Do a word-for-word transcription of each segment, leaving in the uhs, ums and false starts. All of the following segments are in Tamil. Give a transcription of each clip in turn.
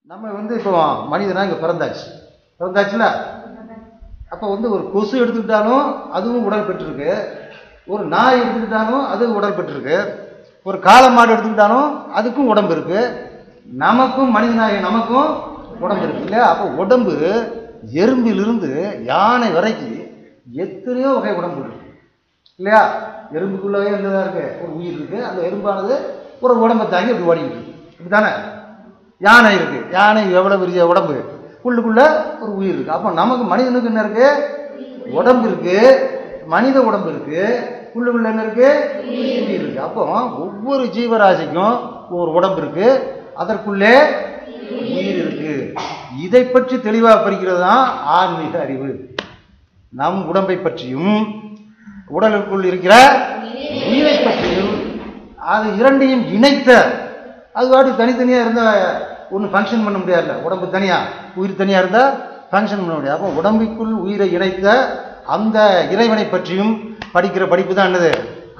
நம்ம வந்து இப்போ மனிதனா இங்கே பிறந்தாச்சு பிறந்தாச்சுல அப்போ வந்து ஒரு கொசு எடுத்துக்கிட்டாலும் அதுவும் உடல் பெற்றிருக்கு, ஒரு நாய் எடுத்துக்கிட்டாலும் அது உடல் பெற்றிருக்கு, ஒரு காளை மாடு எடுத்துக்கிட்டாலும் அதுக்கும் உடம்பு இருக்கு, நமக்கும் மனிதனாகிய நமக்கும் உடம்பு இருக்கு இல்லையா? அப்போ உடம்பு எறும்பிலிருந்து யானை வரைக்கும் எத்தனையோ வகை உடம்பு இருக்கு இல்லையா? எறும்புக்குள்ளவே இருந்ததா இருக்கு, ஒரு உயிர் இருக்கு, அந்த எறும்பானது ஒரு உடம்பை தாங்கி அப்படி ஓடிக்கிட்டு இருக்கு, இப்படித்தானே? யானை இருக்கு, யானை எவ்வளவு பெரிய உடம்பு, உள்ளுக்குள்ள ஒரு உயிர் இருக்கு. அப்போ நமக்கு மனிதனுக்கு என்ன இருக்கு? உடம்பு இருக்கு, மனித உடம்பு இருக்கு, உள்ளுக்குள்ள என்ன இருக்கு? உயிர் இருக்கு. அப்போ ஒவ்வொரு ஜீவராசிக்கும் ஒரு உடம்பு இருக்கு, அதற்குள்ளே உயிர் இருக்கு. இதை பற்றி தெளிவாக படிக்கிறது தான் ஆன்மீக அறிவு. நம் உடம்பை பற்றியும் உடலுக்குள் இருக்கிற உயிரை பற்றியும் அது இரண்டையும் இணைத்த, அது வாட்டி தனித்தனியாக இருந்தால் ஒன்றும் ஃபங்க்ஷன் பண்ண முடியாதுல்ல. உடம்பு தனியாக உயிர் தனியாக இருந்தால் ஃபங்க்ஷன் பண்ண முடியாது. அப்போ உடம்புக்குள் உயிரை இணைத்த அந்த இறைவனை பற்றியும் படிக்கிற படிப்பு தான் என்னது?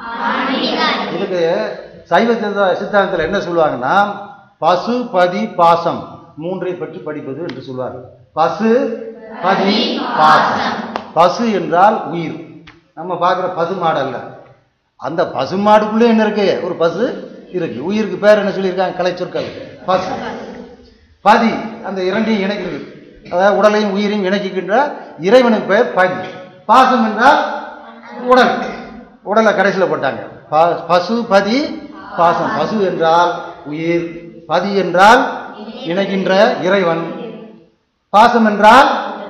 இதுக்கு சைவ சித்தாந்தத்தில் என்ன சொல்லுவாங்கன்னா, பசு பதி பாசம் மூன்றை பற்றி படிப்பது என்று சொல்வார்கள். பசு பதி பாசம். பசு என்றால் உயிர், நம்ம பார்க்குற பசு மாடு அல்ல. அந்த பசு மாடுக்குள்ளே என்ன இருக்கு? ஒரு பசு இருக்கு. உயிருக்கு பேர் என்ன சொல்லியிருக்காங்க? கலை சொற்கள். பசு பதி, அந்த இரண்டையும் இணைக்கிறது, அதாவது உடலையும் உயிரையும் இணைக்கின்ற இறைவனுக்கு பெயர் பதி. பாசம் என்றால் உடல், உடலை கடைசியில் போட்டாங்க. பசு பதி பாசம். பசு என்றால் உயிர், பதி என்றால் இணைக்கின்ற இறைவன், பாசம் என்றால்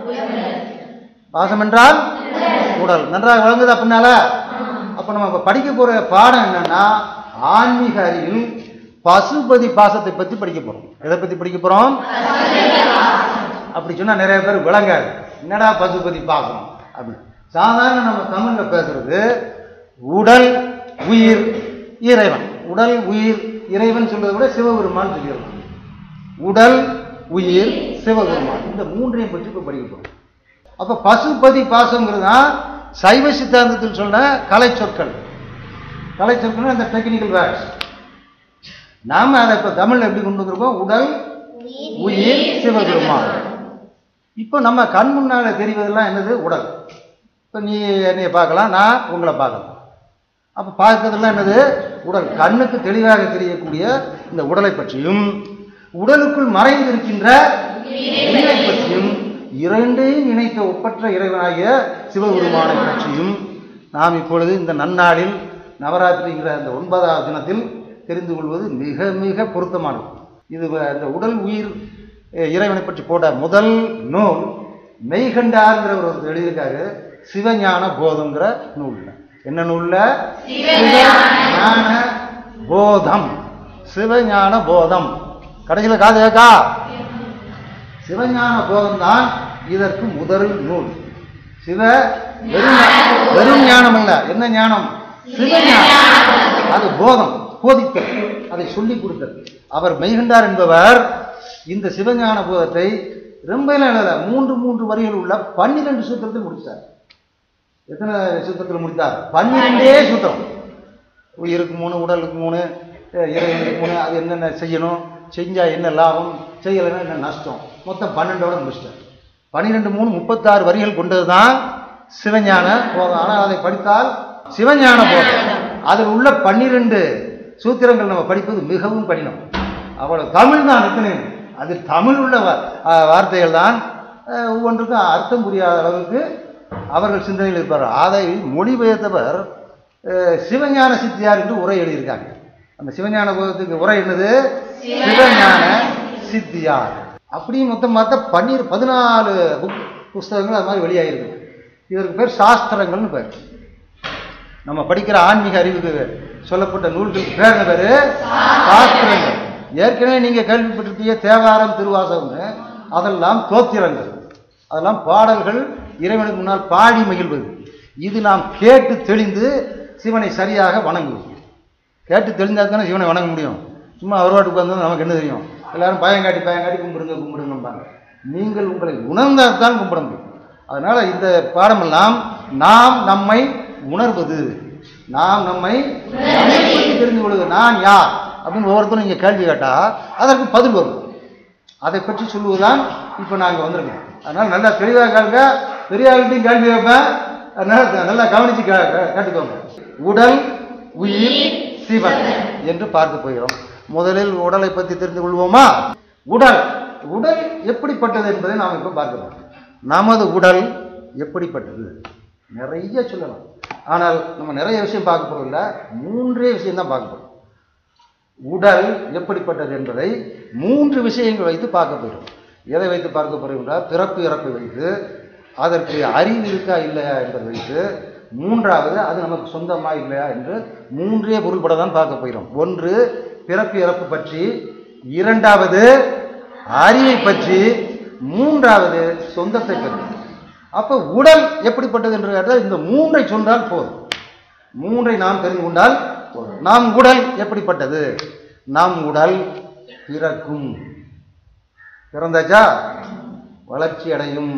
பாசம் என்றால் உடல். நன்றாக வழங்குது அப்படின்னால. அப்ப நம்ம படிக்க போற பாடம் என்னன்னா, ஆன்மீக அறிவில் பசுபதி பாசத்தை பத்தி படிக்க போறோம். எதை பத்தி படிக்க போறோம்? அப்படி சொன்னா நிறைய பேர் விளங்காது, என்னடா பசுபதி பாசம் அப்படி. சாதாரண நம்ம தமிழ்ல பேசுறது உடல் உயிர் இறைவன். உடல் உயிர் இறைவன் சொல்றதை விட சிவபெருமான் சொல்லிடுறோம். உடல் உயிர் சிவபெருமான், இந்த மூன்றையும் பற்றி இப்ப படிக்க போறோம். அப்ப பசுபதி பாசங்கிறது தான் சைவ சித்தாந்தத்தில் சொன்ன கலை சொற்கள். கலை சொற்கள் அந்த டெக்னிக்கல் வேர்ட்ஸ். நாம அதை இப்ப தமிழ்ல எப்படி கொண்டு வந்திருக்கோம்? உடல் உயிர் சிவபெருமான். இப்போ நம்ம கண் முன்னால தெரிவதெல்லாம் என்னது? உடல். இப்ப நீ என்னைய பார்க்கலாம், நான் உங்களை பார்க்கலாம். அப்ப பார்க்கறதெல்லாம் என்னது? உடல். கண்ணுக்கு தெளிவாக தெரியக்கூடிய இந்த உடலை பற்றியும் உடலுக்குள் மறைந்து இருக்கின்ற உயிரை பற்றியும் இரண்டையும் இணைத்த ஒப்பற்ற இறைவனாகிய சிவபெருமானை பற்றியும் நாம் இப்பொழுது இந்த நன்னாளில் நவராத்திரிங்கிற அந்த ஒன்பதாவது தினத்தில் தெரிந்து கொள்வது மிக மிக பொருத்தமானது. இது இந்த உடல் உயிர் இறைவனை பற்றி போட முதல் நூல் மெய்கண்டாருங்கிற ஒரு எழுதியிருக்காரு, சிவஞான போதங்கிற நூல்ல. என்ன நூல்ல? சிவஞான போதம். சிவஞான போதம். கடைசியில் காது கேக்கா? சிவஞான போதம் தான் இதற்கு முதல் நூல். சிவ வெறும் ஞானம் அல்ல. என்ன ஞானம்? சிவஞானம். அது போதம், போதித்தல், அதை சொல்லிக் கொடுத்தல். அவர் மெய்கண்டார் என்பவர் இந்த சிவஞான போதத்தை ரொம்ப எழுத மூன்று மூன்று வரிகள் உள்ள பன்னிரண்டு சூத்திரத்தில் முடித்தார். எத்தனை சூத்திரத்தில் முடித்தார்? பன்னிரெண்டே சூத்திரம். உயிருக்கு மூணு, உடலுக்கு மூணு, இறைவனுக்கு மூணு, அது என்னென்ன செய்யணும், செஞ்சா என்ன லாபம், செய்யலைன்னா என்ன நஷ்டம், மொத்தம் பன்னெண்டோட முடிச்சிட்டார். பன்னிரெண்டு மூணு முப்பத்தாறு வரிகள் கொண்டது தான் சிவஞான போதம். ஆனால் அதை படித்தால் சிவஞான போதம் அதில் உள்ள பன்னிரெண்டு சூத்திரங்கள் நம்ம படிப்பது மிகவும் கடினம். அவ்வளவு தமிழ் தான் எத்தனை, அது தமிழ் உள்ள வார்த்தைகள் தான். ஒவ்வொன்றுக்கும் அர்த்தம் புரியாத அளவுக்கு அவர்கள் சிந்தனையில் இருப்பார். அதை மொழிபெயர்த்தவர் சிவஞான சித்தியார் என்று உரை எழுதியிருக்காங்க. அந்த சிவஞான போதத்துக்கு உரை என்னது? சிவஞான சித்தியார். அப்படியும் மொத்தம் பார்த்தா பன்னீர் பதினாலு புக் புஸ்தகங்கள் அது மாதிரி வெளியாகிருக்கு. இதற்கு பேர் சாஸ்திரங்கள்னு பேர். நம்ம படிக்கிற ஆன்மீக அறிவுக்கு சொல்லப்பட்ட நூல்களுக்கு பேர் என்ன பேரு? சாஸ்திரங்கள். ஏற்கனவே நீங்க கேள்விப்பட்டிருப்பீங்க தேவாரம், திருவாசகம்னு. அதெல்லாம் தோத்திரங்கள், அதெல்லாம் பாடல்கள், இறைவனுக்கு முன்னால் பாடி மகிழ்வது. இது நாம் கேட்டு தெளிந்து சிவனை சரியாக வணங்குவோம். கேட்டு தெளிந்தா தானே சிவனை வணங்க முடியும். சும்மா அவர்வாட்டுக்கு வந்தது நமக்கு என்ன தெரியும்? எல்லாரும் பயங்காட்டி பயங்காட்டி கும்பிடுங்க கும்பிடுங்கம்பாங்க. நீங்கள் உங்களை உணர்ந்தால் தான் கும்பிட முடியும். அதனால இந்த பாடமெல்லாம் நாம் நம்மை உணர்வது, நாம் நம்மை தெரிந்து கொள்வது. நான் யார் அப்படின்னு ஒவ்வொருத்தரும் நீங்க கேள்வி கேட்டா அதற்கு பதில் வரும். அதை பற்றி சொல்லுவதுதான் இப்போ நாங்கள் வந்திருக்கோம். அதனால் நல்லா தெளிவாக கேளுங்க, பெரிய ஆள்கிட்டையும் கேள்வி வைப்பேன், அதனால் நல்லா கவனித்து கேட்டுக்கோங்க. உடல் உயிர் சிவன் என்று பார்க்க போகிறோம். முதலில் உடலை பற்றி தெரிந்து கொள்வோமா? உடல் உடல் எப்படிப்பட்டது என்பதை நாம் இப்போ பார்க்கிறோம். நமது உடல் எப்படிப்பட்டது நிறைய சொல்லலாம், ஆனால் நம்ம நிறைய விஷயம் பார்க்க போறதில்ல, மூன்றே விஷயம் தான் பார்க்க போறோம். உடல் எப்படிப்பட்டது என்பதை மூன்று விஷயங்கள் வைத்து பார்க்க போகிறோம். எதை வைத்து பார்க்க போறோம் என்றால், பிறப்பு இறப்பை வைத்து, அதற்கு அறிவு இருக்கா இல்லையா என்பதை வைத்து, மூன்றாவது அது நமக்கு சொந்தமா இல்லையா என்று மூன்றே பொருள்பட தான் பார்க்க போகிறோம். ஒன்று பிறப்பு இறப்பு பற்றி, இரண்டாவது அறிவை பற்றி, மூன்றாவது சொந்தத்தை பற்றி. அப்ப உடல் எப்படிப்பட்டது என்று கேட்டால் இந்த மூன்றை சொன்னால் போதும். மூன்றை நாம் தெரிந்து கொண்டால் போதும். நாம் உடல் எப்படிப்பட்டது? நம் உடல் பிறக்கும், பிறந்தாச்சா வளர்ச்சி அடையும்,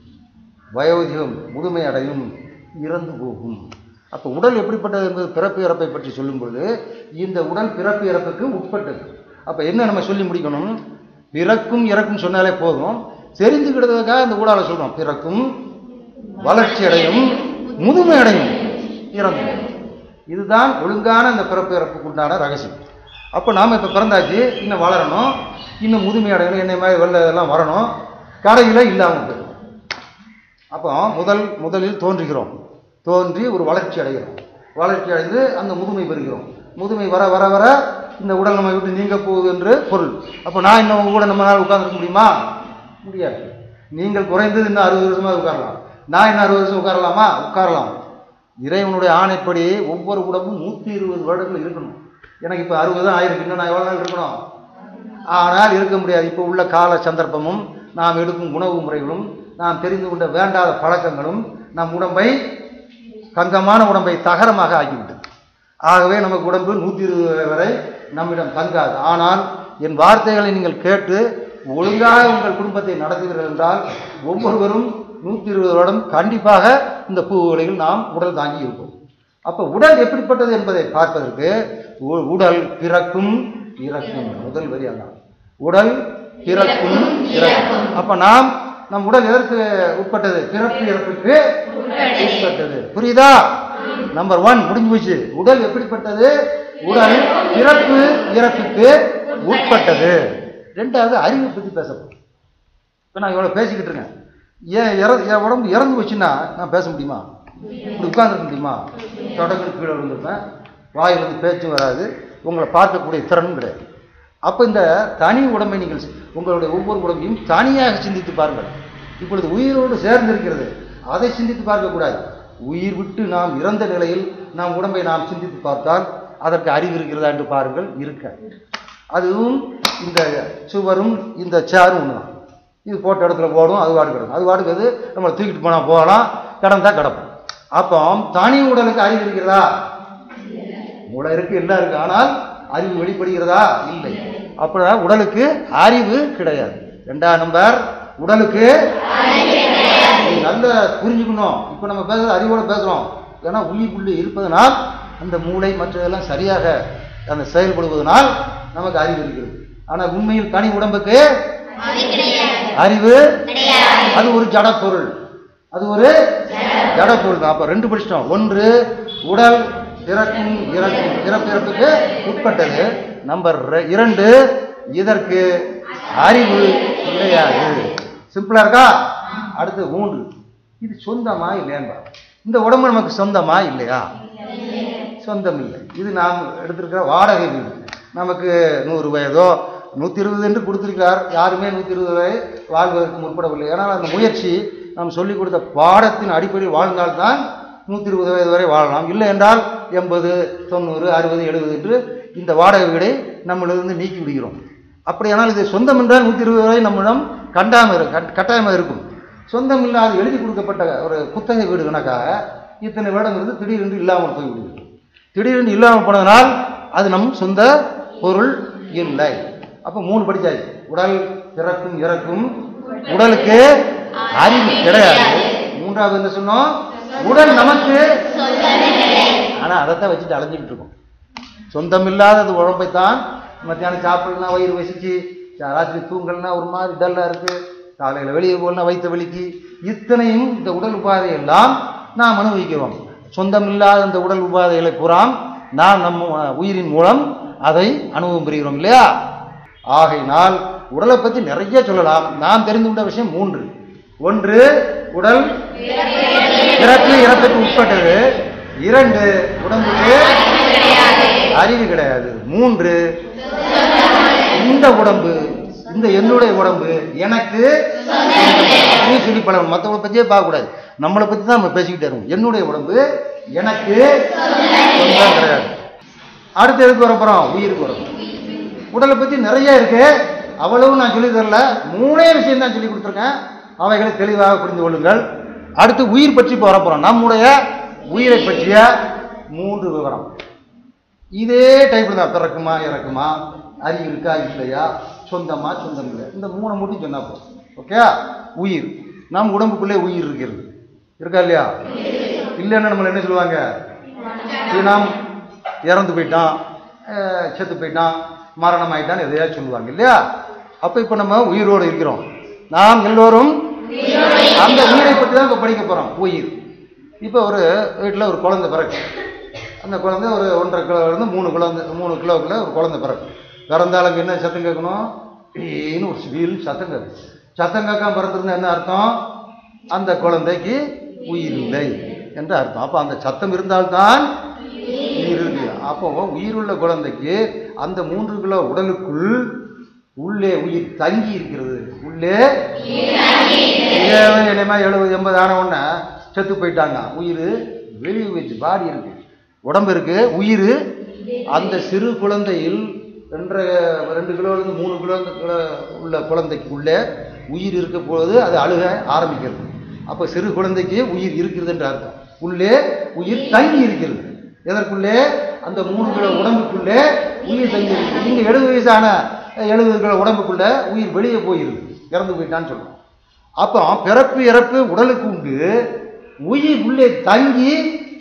வயோதிகம் முதுமை அடையும், இறந்து போகும். அப்ப உடல் எப்படிப்பட்டது என்பது பிறப்பு இறப்பை பற்றி சொல்லும்போது இந்த உடல் பிறப்பு இறப்புக்கு உட்பட்டது. அப்ப என்ன நம்ம சொல்லி முடிக்கணும்? பிறக்கும் இறக்கும் சொன்னாலே போதும். தெரிஞ்சுக்கிட்டதுக்காக இந்த ஊடால சொல்றோம். பிறக்கும், வளர்ச்சி அடையும், முதுமை அடையும், இறந்து. இதுதான் ஒழுங்கான இந்த பிறப்பு இறப்புக்கு உண்டான ரகசியம். அப்போ நாம் இப்போ பிறந்தாச்சு, இன்னும் வளரணும், இன்னும் முதுமை அடையணும், என்னை மாதிரி வெள்ள இதெல்லாம் வரணும், கடையில் இல்லாமல் போயிடும். அப்போ முதல் முதலில் தோன்றுகிறோம், தோன்றி ஒரு வளர்ச்சி அடைகிறோம், வளர்ச்சி அடைந்து அந்த முதுமை பெறுகிறோம். முதுமை வர வர வர இந்த உடல் நம்ம விட்டு நீங்க போகுது என்று பொருள். அப்போ நான் இன்னும் கூட நம்ம நாள் உட்கார்ந்துருக்க முடியுமா? முடியாது. நீங்கள் குறைந்தது இன்னும் அறுபது வருஷமா உட்காரலாம், நான் இன்னும் அறுபது வருஷம் உட்காரலாமா? உட்காரலாம். இறைவனுடைய ஆணைப்படி ஒவ்வொரு உடம்பும் நூற்றி இருபது வருடங்கள் இருக்கணும். எனக்கு இப்போ அறுபது தான் ஆயிருக்கு, இன்னும் நான் எவ்வளோ நாள் இருக்கணும்? ஆனால் இருக்க முடியாது. இப்போ உள்ள கால சந்தர்ப்பமும், நாம் எடுக்கும் உணவு முறைகளும், நாம் தெரிந்து கொண்ட வேண்டாத பழக்கங்களும் நம் உடம்பை, தங்கமான உடம்பை தகரமாக ஆக்கிவிட்டது. ஆகவே நமக்கு உடம்பு நூற்றி இருபது வரை நம்மிடம் தங்காது. ஆனால் என் வார்த்தைகளை நீங்கள் கேட்டு ஒழுங்காக உங்கள் குடும்பத்தை நடத்துவீர்கள் என்றால் ஒவ்வொருவரும் நூற்றி இருபது வருடம் கண்டிப்பாக இந்த பூவுலையில் நாம் உடல் தாங்கி இருப்போம். அப்போ உடல் எப்படிப்பட்டது என்பதை பார்ப்பதற்கு உடல் பிறக்கும் இறக்கும், முதல் வரி அதான். உடல் பிறக்கும் இறக்கும். அப்ப நாம் நம் உடல் எதற்கு உட்பட்டது? பிறப்பு இறப்புக்கு உட்பட்டது. புரியுதா? நம்பர் ஒன் முடிஞ்சு போச்சு. உடல் எப்படிப்பட்டது? உடல் பிறப்பு இறப்புக்கு உட்பட்டது. ரெண்டாவது அறிவை பற்றி பேசப்படும். இப்போ நான் இவ்வளோ பேசிக்கிட்டு இருக்கேன், ஏன் இற என் உடம்பு இறந்து போச்சுன்னா நான் பேச முடியுமா? இப்படி உட்கார்ந்துருக்க முடியுமா? தொடர்ந்து கீழே விழுந்திருப்பேன், வாயிலிருந்து பேச்சும் வராது, உங்களை பார்க்கக்கூடிய திறனும் கிடையாது. அப்போ இந்த தனி உடம்பை நீங்கள் உங்களுடைய ஒவ்வொரு உடம்பையும் தனியாக சிந்தித்து பாருங்கள். இப்பொழுது உயிரோடு சேர்ந்து இருக்கிறது, அதை சிந்தித்து பார்க்கக்கூடாது. உயிர் விட்டு நாம் இறந்த நிலையில் நாம் உடம்பை நாம் சிந்தித்து பார்த்தால் அதற்கு அறிவு இருக்கிறதா என்று பாருங்கள், இருக்க. அதுவும் இந்த சுவரும் இந்த சேரும் ஒன்று தான். இது போட்ட இடத்துல போடும், அது வாடு கிடக்கும், அது வாடுக்கிறது நம்மளை தூக்கிட்டு போனால் போகலாம், கிடந்தா கிடப்போம். அப்போ தனி உடலுக்கு அறிவு இருக்கிறதா? மூளை இருக்கு, எல்லாம் இருக்கு, ஆனால் அறிவு வெளிப்படுகிறதா? இல்லை. அப்ப உடலுக்கு அறிவு கிடையாது. ரெண்டாம் நம்பர், உடலுக்கு நல்ல புரிஞ்சுக்கணும். இப்ப நம்ம பேசுறது அறிவோட பேசுறோம், ஏன்னா உயிர்க்குள்ளே இருப்பதனால் அந்த மூளை மற்றதெல்லாம் சரியாக அந்த செயல்படுவதனால் நமக்கு அறிவு இருக்கிறது. ஆனால் உண்மையில் தனி உடம்புக்கு அறிவு, அது ஒரு ஜட பொருள், அது ஒரு ஜட பொருள் தான். அப்ப ரெண்டு படிச்சிட்டோம். ஒன்று உடல் பிறக்கும் இறக்கும், பிறப்பு இறப்புக்கு உட்பட்டது. நம்பர் இரண்டு, இதற்கு அறிவு கிடையாது. சிம்பிளா இருக்கா? அடுத்து மூன்று, இது சொந்தமா இல்லையா? இந்த உடம்பு நமக்கு சொந்தமா இல்லையா? சொந்தம் இல்லை. இது நாம் எடுத்திருக்கிற வாடகை வீடு. நமக்கு நூறு வயதோ நூற்றி இருபது என்று கொடுத்திருக்கிறார். யாருமே நூற்றி இருபது வரை வாழ்வதற்கு முற்படவில்லை. ஆனால் அந்த முயற்சி நாம் சொல்லிக் கொடுத்த பாடத்தின் அடிப்படையில் வாழ்ந்தால்தான் நூற்றி இருபது வயது வரை வாழலாம். இல்லை என்றால் எண்பது, தொண்ணூறு, அறுபது, எழுபது என்று இந்த வாடகை வீடை நம்மளிருந்து நீக்கி விடுகிறோம். அப்படியானால் இது சொந்தம் என்றால் நூற்றி இருபது வரை நம்மிடம் கண்டாமல் கட்டாயமாக இருக்கும். சொந்தம் இல்லாத எழுதி கொடுக்கப்பட்ட ஒரு குத்தகை வீடு கணக்காக இத்தனை வருடம் இருந்து திடீரென்று இல்லாமல் போய்விடுகிறது. திடீரென்று இல்லாமல் போனதனால் அது நம் சொந்த பொருள் இல்லை. அப்போ மூணு படிச்சாச்சு. உடல் பிறக்கும் இறக்கும், உடலுக்கு அறிவு கிடையாது. மூன்றாவது என்ன சொன்னோம்? உடல் நமக்கு, ஆனா அதைத்தான் வச்சுட்டு அலைஞ்சிக்கிட்டு இருக்கோம். சொந்தம் இல்லாதது உடம்பைத்தான் மத்தியானம் சாப்பிடலாம், வயிறு வசிச்சு ராத்திரி தூங்கல்னா ஒரு மாதிரி டல்லாக இருக்குது, காலையில் வெளியே போகலன்னா வைத்த வலிக்கு, இத்தனையும் இந்த உடல் உபாதையெல்லாம் நாம் அனுபவிக்கிறோம். சொந்தம் இல்லாத இந்த உடல் உபாதைகளை புறாம் நாம் நம்ம உயிரின் மூலம் அதை அனுபவம் பெறுகிறோம் இல்லையா? ஆகையினால் உடலை பற்றி நிறைய சொல்லலாம். நாம் தெரிந்து கொண்ட விஷயம் மூன்று. ஒன்று, உடல் பிறப்பு இறப்புக்கு உட்பட்டது. இரண்டு, உடம்புக்கு அறிவு கிடையாது. மூன்று, இந்த உடம்பு, இந்த என்னுடைய உடம்பு எனக்கு சொல்லி பழகணும். மற்றவங்களை பற்றியே பார்க்கக்கூடாது, நம்மளை பற்றி தான் நம்ம பேசிக்கிட்டே இருக்கோம். என்னுடைய உடம்பு எனக்கு சொந்தம் கிடையாது. அடுத்து எதுக்கு வர போகிறோம்? உயிருக்கு வரும். உடலை பற்றி நிறைய இருக்கு, அவ்வளவு நான் சொல்லி தரல. மூணே விஷயம் தான் சொல்லி கொடுத்துருக்கேன், அவைகளை தெளிவாக புரிந்து கொள்ளுங்கள். அடுத்து உயிர் பற்றி வர போகிறோம். நம்முடைய உயிரை பற்றிய மூன்று விவரம் இதே டைப்பில் தான். பிறக்குமா இறக்குமா, அறிவு இருக்கா இல்லையா, சொந்தமா சொந்தம் இல்லை, இந்த மூணை மட்டும் சொன்னா போதும். ஓகே? உயிர், நம் உடம்புக்குள்ளே உயிர் இருக்கிறது, இருக்கா இல்லையா? இல்லைன்னா நம்மளை என்ன சொல்லுவாங்க? நாம் இறந்து போயிட்டான், செத்து போயிட்டான், மரணம் ஆயிட்டான்னு எதையா சொல்லுவாங்க இல்லையா? அப்போ இப்போ நம்ம உயிரோடு இருக்கிறோம். நாம் எல்லோரும் அந்த உயிரை பற்றி தான் இப்போ படிக்க போகிறோம். உயிர். இப்போ ஒரு வீட்டில் ஒரு குழந்தை பிறகு, அந்த குழந்தை ஒரு ஒன்றரை கிலோலேருந்து மூணு குழந்தை மூணு கிலோக்குள்ள ஒரு குழந்தை பிறகு. பிறந்தாலும் என்ன சத்தம் கேட்கணும்? இப்படின்னு ஒரு வீல் சத்தம் கேட்கும். சத்தம் கேட்காம பிறந்திருந்தா என்ன அர்த்தம்? அந்த குழந்தைக்கு உயிர் இல்லை என்று அர்த்தம். அப்போ அந்த சத்தம் இருந்தால்தான் உயிர் இருக்கு. அப்போ உயிருள்ள குழந்தைக்கு அந்த மூன்று கிலோ உடலுக்குள் உள்ளே உயிர் தங்கி இருக்கிறது. உள்ளே இனிமா எழுபது எண்பது ஆன உடனே செத்து போயிட்டாங்க. உயிர் வெளியே வச்சு பாடி இருக்கு, உடம்பு இருக்கு, உயிர் அந்த சிறு குழந்தையில் ரெண்டரை ரெண்டு கிலோலேருந்து மூணு கிலோ உள்ள குழந்தைக்கு உள்ளே உயிர் இருக்க பொழுது அது அழுக ஆரம்பிக்கிறது. அப்போ சிறு குழந்தைக்கு உயிர் இருக்கிறது என்று அர்த்தம். உள்ளே உயிர் தங்கி இருக்கிறது. எதற்குள்ளே? அந்த மூணு கிலோ உடம்புக்குள்ளே உயிர் தங்கி இருக்கு. இங்கே எழுபது வயசான எழுபது கிலோ உடம்புக்குள்ள உயிர் வெளியே போயிருக்கு, இறந்து போயிட்டான்னு சொல்றோம். அப்போ பிறப்பு இறப்பு உடலுக்கு உண்டு, உயிர் உள்ளே தங்கி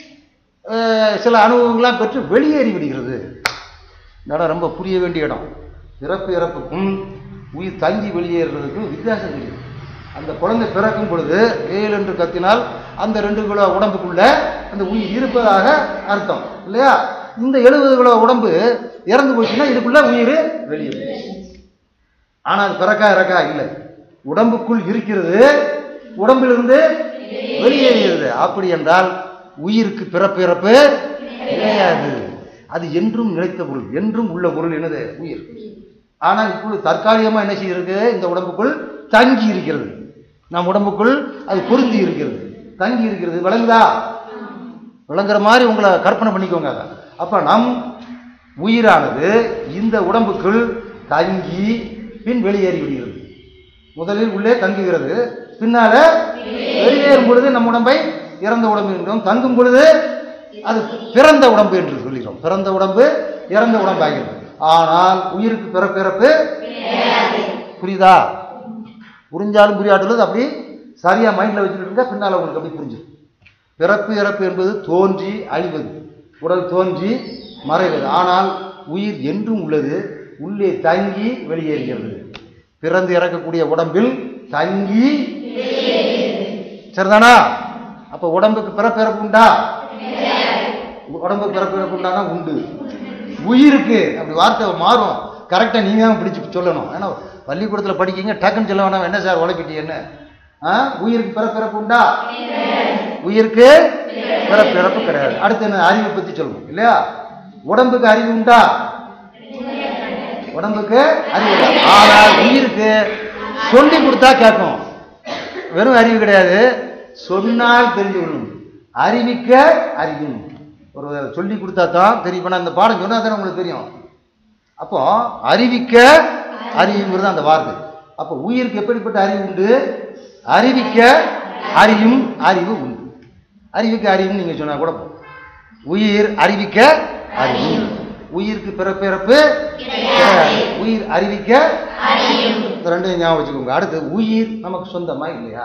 சில அனுபவங்கள்லாம் பெற்று வெளியேறி விடுகிறது. இடம் ரொம்ப புரிய வேண்டிய இடம். பிறப்பு இறப்புக்கும் உயிர் தங்கி வெளியேறுறதுக்கும் வித்தியாசம் தெரியும். அந்த குழந்தை பிறக்கும் பொழுது ஏழு என்று கத்தினால் அந்த ரெண்டு கிலோ உடம்புக்குள்ள அந்த உயிர் இருப்பதாக அர்த்தம் இல்லையா? இந்த எழுபது கிலோ உடம்பு இறந்து போச்சுன்னா இதுக்குள்ள உயிர் வெளியே. ஆனால் பிறக்கா இறக்கா இல்லை, உடம்புக்குள் இருக்கிறது, உடம்பிலிருந்து வெளியேறுகிறது. அப்படி என்றால் உயிருக்கு பிறப்பு இறப்பு கிடையாது. அது என்றும் நிலைத்த பொருள், என்றும் உள்ள பொருள் என்னது? உயிர். ஆனால் இப்பொழுது தற்காலிகமாக என்ன செய்யிருக்கு? இந்த உடம்புக்குள் தங்கி இருக்கிறது, நம் உடம்புக்குள் அது பொருந்தி இருக்கிறது, தங்கி இருக்கிறது. விளங்குதா? விளங்குற மாதிரி உங்களை கற்பனை பண்ணிக்கோங்க. அப்ப நம் உயிரானது இந்த உடம்புக்குள் தங்கி பின் வெளியேறி விடுகிறது. முதலில் உள்ளே தங்குகிறது, பின்னால வெளியேறும் பொழுது நம் உடம்பை இறந்த உடம்பு என்றும், தங்கும் பொழுது அது பிறந்த உடம்பு என்று சொல்கிறோம். பிறந்த உடம்பு இறந்த உடம்பாகிறது. ஆனால் உயிருக்கு பிறப்பிறப்பு புரியுதா? புரிஞ்சாலும் புரியாட்டுள்ளது அப்படி சரியா மைண்ட்ல வச்சுக்கிட்டு இருந்தா பின்னால உங்களுக்கு அப்படி புரிஞ்சிடும். பிறப்பு இறப்பு என்பது தோன்றி அழிவது, உடல் தோன்றி மறைவது. ஆனால் உயிர் என்றும் உள்ளது, உள்ளே தங்கி வெளியேறுகிறது. பிறந்து இறக்கக்கூடிய உடம்பில் தங்கி, சரிதானா? அப்ப உடம்புக்கு பிறப்பிறப்பு உண்டா? உடம்புக்கு பிறப்பிறப்பு உண்டானா உண்டு. உயிருக்கு அப்படி வார்த்தை மாறும். கரெக்டா நீங்க தான் பிடிச்சு சொல்லணும். ஏன்னா பள்ளிக்கூடத்தில் படிக்கீங்க, டக்குன்னு சொல்ல வேணாம், என்ன சார் உழைப்பிட்டீங்கன்னு. உயிருக்கு பிறப்பிறப்பு உண்டா? உயிருக்கு பிறப்பிறப்பு கிடையாது. அடுத்து என்ன? அறிவை பத்தி சொல்லணும் இல்லையா? உடம்புக்கு அறிவு உண்டா? உடம்புக்கு அறிவு. ஆனால் உயிருக்கு சொல்லி கொடுத்தா கேட்கும். வெறும் அறிவு கிடையாது, சொன்னால் தெரிஞ்சு கொள்ளும். அறிவிக்க அறிவும். ஒரு சொல்லி கொடுத்தா தான் தெரியும். அந்த பாடம் சொன்னா தானே உங்களுக்கு தெரியும். அப்போ அறிவிக்க அறிவுங்கிறது அந்த வார்த்தை. அப்போ உயிருக்கு எப்படிப்பட்ட அறிவு உண்டு? அறிவிக்க அறியும் அறிவு உண்டு. அறிவிக்க அறிவுன்னு நீங்க சொன்னா கூட உயிர் அறிவிக்க அறிவு. உயிருக்கு பிறப்பிறப்பு உயிர் அறிவிக்க இந்த ரெண்டையும் ஞாபகம் வச்சுக்கோங்க. அடுத்து உயிர் நமக்கு சொந்தமா இல்லையா?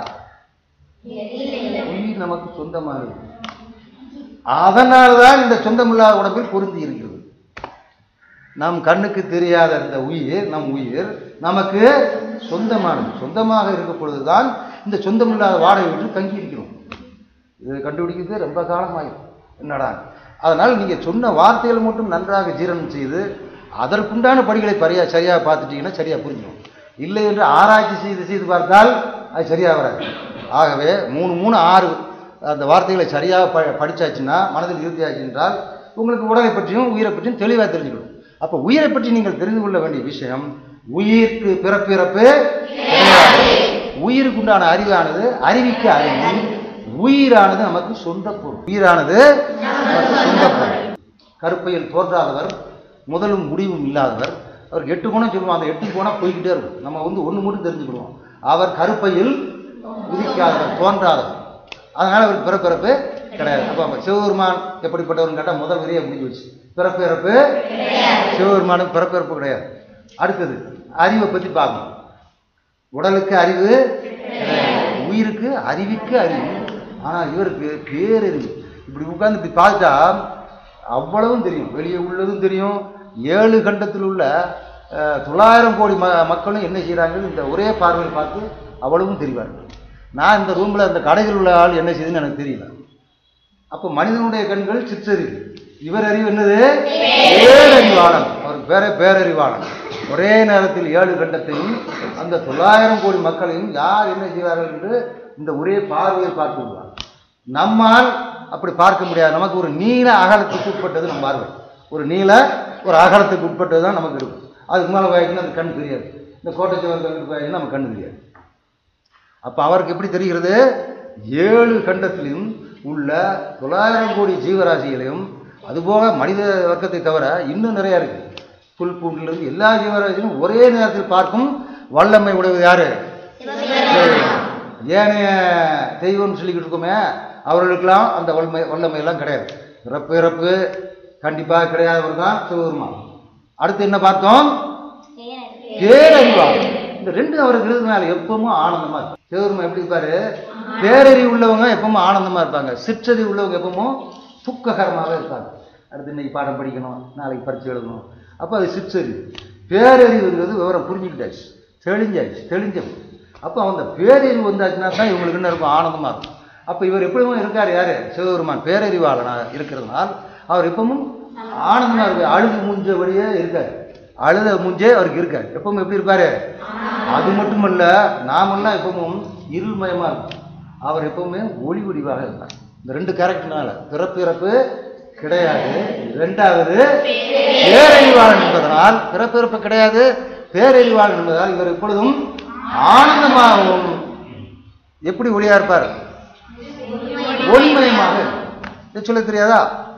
உயிர் நமக்கு சொந்தமா இருக்கு. அதனால்தான் இந்த சொந்தமில்லாத உடம்பில் பொருந்தி இருக்கிறது. நம் கண்ணுக்கு தெரியாத இந்த உயிர், நம் உயிர் நமக்கு சொந்தமானது. சொந்தமாக இருக்க பொழுதுதான் இந்த சொந்தமில்லாத வாடகை விட்டு தங்கி இருக்கிறோம். இது கண்டுபிடிக்கிறது ரொம்ப காலமாயிடும். என்னடா, அதனால் நீங்கள் சொன்ன வார்த்தைகள் மட்டும் நன்றாக ஜீரணம் செய்து அதற்குண்டான படிகளை பரியா சரியாக பார்த்துட்டீங்கன்னா சரியாக புரிஞ்சிடும். இல்லை என்று ஆராய்ச்சி செய்து செய்து பார்த்தால் அது சரியாக வராது. ஆகவே மூணு மூணு ஆறு அந்த வார்த்தைகளை சரியாக ப படித்தாச்சுன்னா மனதில் இறுதியாச்சு என்றால் உங்களுக்கு உடலை பற்றியும் உயிரை பற்றியும் தெளிவாக தெரிஞ்சுக்கணும். அப்போ உயிரை பற்றி நீங்கள் தெரிந்து கொள்ள வேண்டிய விஷயம், உயிருக்கு பிறப்பிறப்பு கிடையாது. உயிருக்கு உண்டான அறிவானது அறிவிக்க அறிவு. உயிரானது நமக்கு சொந்த பொருள். உயிரானது நமக்கு சொந்த பொருள். கருப்பையில் தோன்றாதவர், முதலும் முடிவும் இல்லாதவர். அவருக்கு எட்டு குணம் சொல்லுவோம். அந்த எட்டு குணம் போய்கிட்டே இருக்கும். நம்ம வந்து ஒன்று மட்டும் தெரிஞ்சுக்கிடுவோம், அவர் கருப்பையில் உதிக்காதவர், தோன்றாதவர். அதனால் அவருக்கு பிறப்பிறப்பு கிடையாது. அப்போ சிவபெருமான் எப்படிப்பட்டவர்னு கேட்டால் முதல் வரியை முடிஞ்சு வச்சு பிறப்பிறப்பு சிவபெருமானுக்கு பிறப்பிறப்பு கிடையாது. அடுத்தது அறிவை பற்றி பார்க்கணும். உடலுக்கு அறிவு, உயிருக்கு அறிவிக்கு அறிவு. ஆனால் இவருக்கு பேரறிவு. இப்படி உட்கார்ந்து இப்படி பார்த்தா அவ்வளவும் தெரியும், வெளியே உள்ளதும் தெரியும். ஏழு கண்டத்தில் உள்ள தொள்ளாயிரம் கோடி ம மக்களும் என்ன செய்கிறாங்கன்னு இந்த ஒரே பார்வையில் பார்த்து அவ்வளவும் தெரிவார்கள். நான் இந்த ரூமில் அந்த கடையில் உள்ள ஆள் என்ன செய்யுதுன்னு எனக்கு தெரியல. அப்போ மனிதனுடைய கண்கள் சிற்றறிவு, இவர் அறிவு என்னது? பேரறிவாளன். அவருக்கு பேர பேரறிவாளன். ஒரே நேரத்தில் ஏழு கண்டத்தையும் அந்த தொள்ளாயிரம் கோடி மக்களையும் யார் என்ன செய்வார்கள் என்று இந்த ஒரே பார்வையில் பார்த்து விடுவார். நம்மால் அப்படி பார்க்க முடியாது. நமக்கு ஒரு நீள அகலத்துக்கு உட்பட்டது நம்ம பார்வை. ஒரு நீள ஒரு அகலத்துக்கு உட்பட்டது தான் நமக்கு இருக்கும். அதுக்கு மேலே வாய்க்குன்னா அந்த கண் தெரியாது. இந்த கோட்டைச்சவர் கண்ணுக்கு வாய்க்குன்னா நம்ம கண் தெரியாது. அப்போ அவருக்கு எப்படி தெரிகிறது? ஏழு கண்டத்திலும் உள்ள தொள்ளாயிரம் கோடி ஜீவராசிகளையும், அதுபோக மனித வர்க்கத்தை தவிர இன்னும் நிறையா இருக்குது. புல் பூண்டிலிருந்து எல்லா ஜீவராசிகளும் ஒரே நேரத்தில் பார்க்கும் வல்லமை உடையது யாரு? ஏனைய தெய்வம்னு சொல்லிக்கிட்டு இருக்கோமே, அவர்களுக்கெல்லாம் அந்த வல்லமை வல்லமையெல்லாம் கிடையாது. இறப்பு இறப்பு கண்டிப்பாக கிடையாதவர் தான் சிவபெருமான். அடுத்து என்ன பார்த்தோம்? பேரறிவாளன். இந்த ரெண்டு அவருக்கு இருக்கிறதுனால எப்பவும் ஆனந்தமா இருக்கும். சிவபெருமான் எப்படி இருப்பாரு? பேரறிவு உள்ளவங்க எப்பவும் ஆனந்தமா இருப்பாங்க. சிற்றறிவு உள்ளவங்க எப்பவும் துக்ககரமாகவே இருப்பாங்க. அடுத்து இன்னைக்கு பாடம் படிக்கணும், நாளைக்கு பரிட்சை எழுதணும். அப்போ அது சிற்றறிவு. பேரறிவுங்கிறது விவரம் புரிஞ்சுக்கிட்டாச்சு, தெளிஞ்சாச்சு, தெளிஞ்சது. அப்போ அந்த பேரறிவு வந்தாச்சுன்னா தான் இவங்களுக்கு என்ன இருக்கும்? ஆனந்தமா இருக்கும். அப்போ இவர் எப்பவும் இருக்கார் யாரு? சிவபெருமான் பேரறிவாளனாக இருக்கிறதுனால் அவர் எப்பவும் ஆனந்தமா இருக்கு. அழுது மூஞ்சபடியே இருக்காரு. அழுத மூஞ்சே அவருக்கு இருக்காரு. எப்பவும் எப்படி இருப்பாரு? அது மட்டுமல்ல, நாமெல்லாம் எப்பவும் இருள்மயமா இருக்கும். அவர் எப்பவுமே ஒளி வடிவாக இருப்பார். இந்த ரெண்டு கேரக்டர்னால பிறப்பிறப்பு கிடையாது. இரண்டாவது பேரறிவாளன் என்பதனால் பிறப்பிறப்பு கிடையாது. பேரறிவாளன் என்பதால் இவர் எப்பொழுதும் ஆனந்தமாகவும் எப்படி ஒளியா இருப்பார்? ஒளிமயமாக. இது சொல்ல தெரியாதா?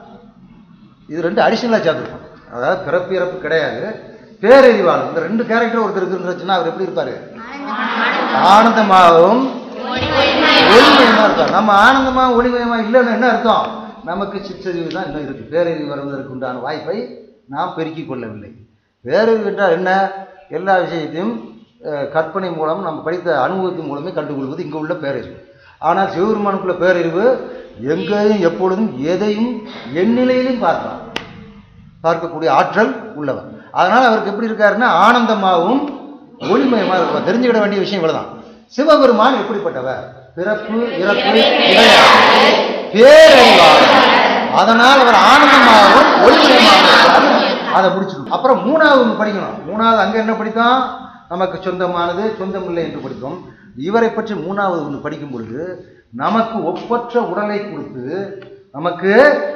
இது ரெண்டு அடிஷனலா சேர்த்துருக்கோம். அதாவது பிறப்பு இறப்பு கிடையாது, பேரறிவாளன். இந்த ரெண்டு கேரக்டர் ஒருத்தர் இருக்குன்னு அவர் எப்படி இருப்பாரு? ஆனந்தமாகவும் ஒளிமயமா இருப்பார். நம்ம ஆனந்தமா ஒளிமயமா இல்லைன்னு என்ன அர்த்தம்? நமக்கு சிற்றறிவு தான் இன்னும் இருக்கு. பேரறிவு வருவதற்கு உண்டான வாய்ப்பை நாம் பெருக்கிக் கொள்ளவில்லை. பேரறிவு என்றால் என்ன? எல்லா விஷயத்தையும் கற்பனை மூலம் நம்ம படித்த அனுபவத்தின் மூலமே கண்டுகொள்வது இங்கே உள்ள பேரறிவு. ஆனால் சிவபெருமானுக்குள்ள பேரறிவு எங்கேயும் எப்பொழுதும் எதையும் எந்நிலையிலும் பார்க்கலாம், பார்க்கக்கூடிய ஆற்றல் உள்ளவர். அதனால் அவருக்கு எப்படி இருக்காருன்னா ஆனந்தமாகவும் ஒளிமயமாக இருப்பார். தெரிஞ்சுக்கிட வேண்டிய விஷயம் இவ்வளவுதான். சிவபெருமான் எப்படிப்பட்டவர்? பிறப்பு இறப்பு கிடையாது, பேரறிவாளர். அதனால் அவர் ஆனந்தமாகவும் ஒளிமயமாக அதை முடிச்சுக்கணும். அப்புறம் மூணாவது படிக்கணும். மூணாவது அங்கே என்ன படித்தோம்? நமக்கு சொந்தமானது சொந்தமில்லை என்று படித்தோம். இவரை பற்றி மூணாவது ஒன்று படிக்கும் பொழுது நமக்கு ஒப்பற்ற உடலை கொடுத்து, நமக்கு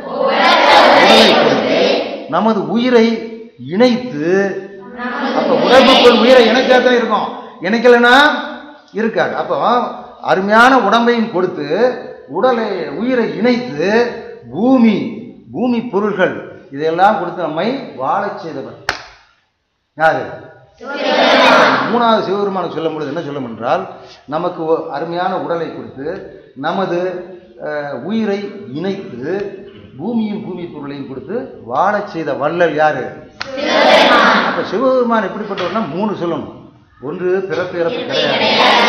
உடலை கொடுத்து நமது உயிரை இணைத்து, அப்ப உடம்புக்குள் உயிரை இணைச்சாதான் இருக்கும், இணைக்கலைன்னா இருக்காது. அப்போ அருமையான உடம்பையும் கொடுத்து உடலை உயிரை இணைத்து பூமி பூமி பொருள்கள் இதையெல்லாம் கொடுத்து நம்மை வாழச் செய்தவர் யாரு? மூணாவது சிவபெருமானுக்கு சொல்லும் பொழுது என்ன சொல்லும் என்றால், நமக்கு அருமையான உடலை கொடுத்து நமது உயிரை இணைத்து பூமியும் பூமி பொருளையும் கொடுத்து வாழச் செய்த வள்ளல் யாரு? அப்ப சிவபெருமான் எப்படிப்பட்டவர்னா மூணு சொல்லணும். ஒன்று பிறப்பு இறப்பு கிடையாது.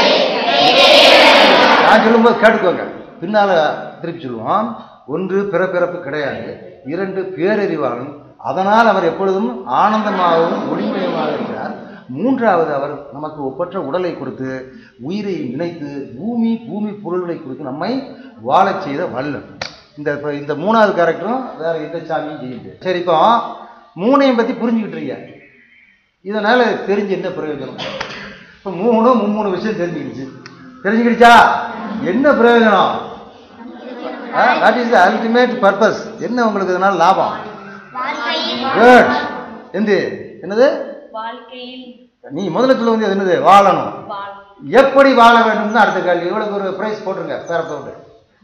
நான் சொல்லும்போது கேட்டுக்கோங்க, பின்னால திருப்பி சொல்லுவோம். ஒன்று பிறப்பிறப்பு கிடையாது. இரண்டு பேரறிவாளன். அதனால் அவர் எப்பொழுதும் ஆனந்தமாகவும் ஒளிமயமாக இருக்கிறார். மூன்றாவது, அவர் நமக்கு ஒப்பற்ற உடலை கொடுத்து உயிரை இணைத்து பூமி பூமி பொருள்களை கொடுத்து நம்மை வாழச் செய்த வல்லன். இந்த இந்த மூணாவது கேரக்டரும் வேற எந்த சாமியும் செய்யுது. சரி, இப்போ மூணையும் பற்றி புரிஞ்சுக்கிட்டுருங்க. இதனால் தெரிஞ்சு என்ன பிரயோஜனம்? இப்போ மூணு மும்மூணு விஷயம் தெரிஞ்சுக்கிடுச்சு. தெரிஞ்சுக்கிடுச்சா? என்ன பிரயோஜனம்? What is the ultimate purpose? என்ன உங்களுக்கு இதனால லாபம்? குட். எந்த என்னது? நீ முதல்ல சொல்ல வந்து என்னது? வாழணும். எப்படி வாழ வேண்டும் அடுத்த கேள்வி. இவ்வளவு ஒரு பிரைஸ் போட்டுருங்க. பேர போட்டு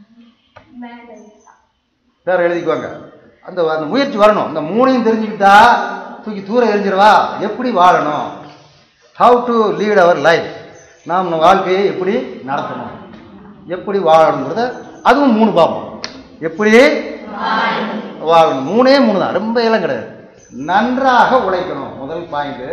பேர எழுதிக்குவாங்க. அந்த அந்த முயற்சி வரணும். இந்த மூணையும் தெரிஞ்சுக்கிட்டா தூக்கி தூர எரிஞ்சிருவா. எப்படி வாழணும், how to lead our life, நாம் வாழ்க்கையை எப்படி நடத்தணும், எப்படி வாழணுங்கிறத அதுவும் மூணு பார்ப்போம். எப்படி வாழணும். மூணே மூணு தான், ரொம்ப எல்லாம் கிடையாது. நன்றாக உழைக்கணும் முதல் பாயிண்ட்.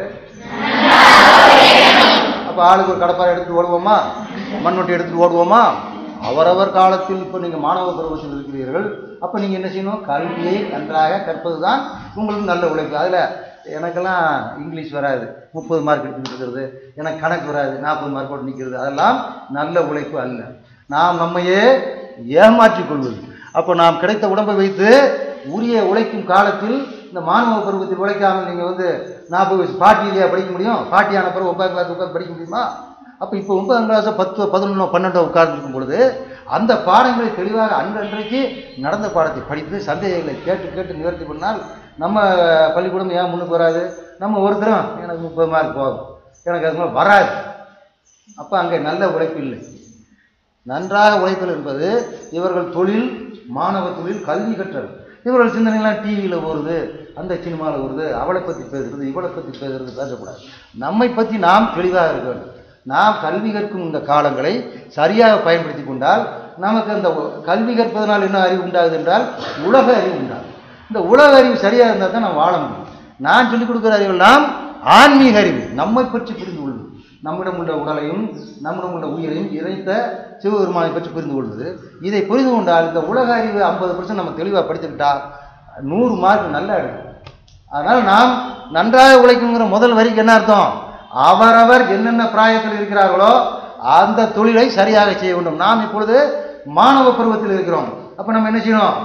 அப்போ ஆளுக்கு ஒரு கடப்பாரை எடுத்துட்டு ஓடுவோமா, மண்வெட்டி எடுத்துட்டு ஓடுவோமா? அவரவர் காலத்தில் இப்போ நீங்கள் மாணவ பருவத்தில் இருக்கிறீர்கள். அப்போ நீங்கள் என்ன செய்யணும்? கல்வியை நன்றாக கற்பது தான் உங்களுக்கு நல்ல உழைப்பு. அதில் எனக்கெல்லாம் இங்கிலீஷ் வராது, முப்பது மார்க் எடுத்துக்கிட்டு இருக்கிறது, எனக்கு கணக்கு வராது, நாற்பது மார்க் போட்டு நிற்கிறது, அதெல்லாம் நல்ல உழைப்பு அல்ல. நாம் நம்மையே ஏமாற்றிக் கொள்வது. அப்போ நாம் கிடைத்த உடம்பை வைத்து உரிய உழைக்கும் காலத்தில் இந்த மாணவ பருவத்தில் உழைக்காமல் நீங்கள் வந்து நாற்பது வயசு பாட்டியிலேயே படிக்க முடியும்? பாட்டியான பிறகு ஒன்பதாம் கிளாஸ் உட்காந்து படிக்க முடியுமா? அப்போ இப்போ ஒன்பதாம் கிளாஸ் பத்து பதினொன்று பன்னெண்டோ உட்கார்ந்துருக்கும் பொழுது அந்த பாடங்களை தெளிவாக அன்றன்றைக்கு நடந்த பாடத்தை படித்து சந்தேகங்களை கேட்டு கேட்டு நிவர்த்தி பண்ணால் நம்ம பள்ளிக்கூடம் ஏன் முன்னுக்கு வராது? நம்ம ஒருத்தரும் எனக்கு முப்பது மார்க் போகும், எனக்கு அது மாதிரி வராது. அப்போ அங்கே நல்ல உழைப்பு இல்லை. நன்றாக உழைத்தல் என்பது இவர்கள் தொழில், மாணவ தொழில், கல்வி கற்றல். இவர்கள் சிந்தனைலாம் டிவியில் வருது, அந்த சினிமாவில் வருது, அவளை பற்றி பேசுறது, இவளை பற்றி பேசுறது பேசக்கூடாது. நம்மை பற்றி நாம் தெளிவாக இருக்க வேண்டும். நாம் கல்வி கற்கும் இந்த காலங்களை சரியாக பயன்படுத்தி கொண்டால் நமக்கு அந்த கல்வி கற்பதனால் என்ன அறிவு உண்டாகுது என்றால் உலக அறிவு உண்டாகும். இந்த உலக அறிவு சரியாக இருந்தால் தான் நாம் வாழ முடியும். நான் சொல்லிக் கொடுக்குற அறிவெல்லாம் ஆன்மீக அறிவு, நம்மை பற்றி புரிந்து கொள்வது, நம்மிடம் உள்ள உடலையும் நம்மிடம் உள்ள உயிரையும் இறைத்த சிவபெருமானை பற்றி புரிந்து கொள்வது. இதை புரிந்து கொண்டால் இந்த உலக அறிவு ஐம்பது பர்சன்ட் நம்ம தெளிவாக படித்துக்கிட்டா நூறு மார்க் நல்லா எடுக்கும். அதனால் நாம் நன்றாக உழைக்குங்கிற முதல் வரிக்கு என்ன அர்த்தம்? அவரவர் என்னென்ன பிராயத்தில் இருக்கிறார்களோ அந்த தொழிலை சரியாக செய்ய வேண்டும். நாம் இப்பொழுது மாணவ பருவத்தில் இருக்கிறோம். அப்போ நம்ம என்ன செய்யணும்?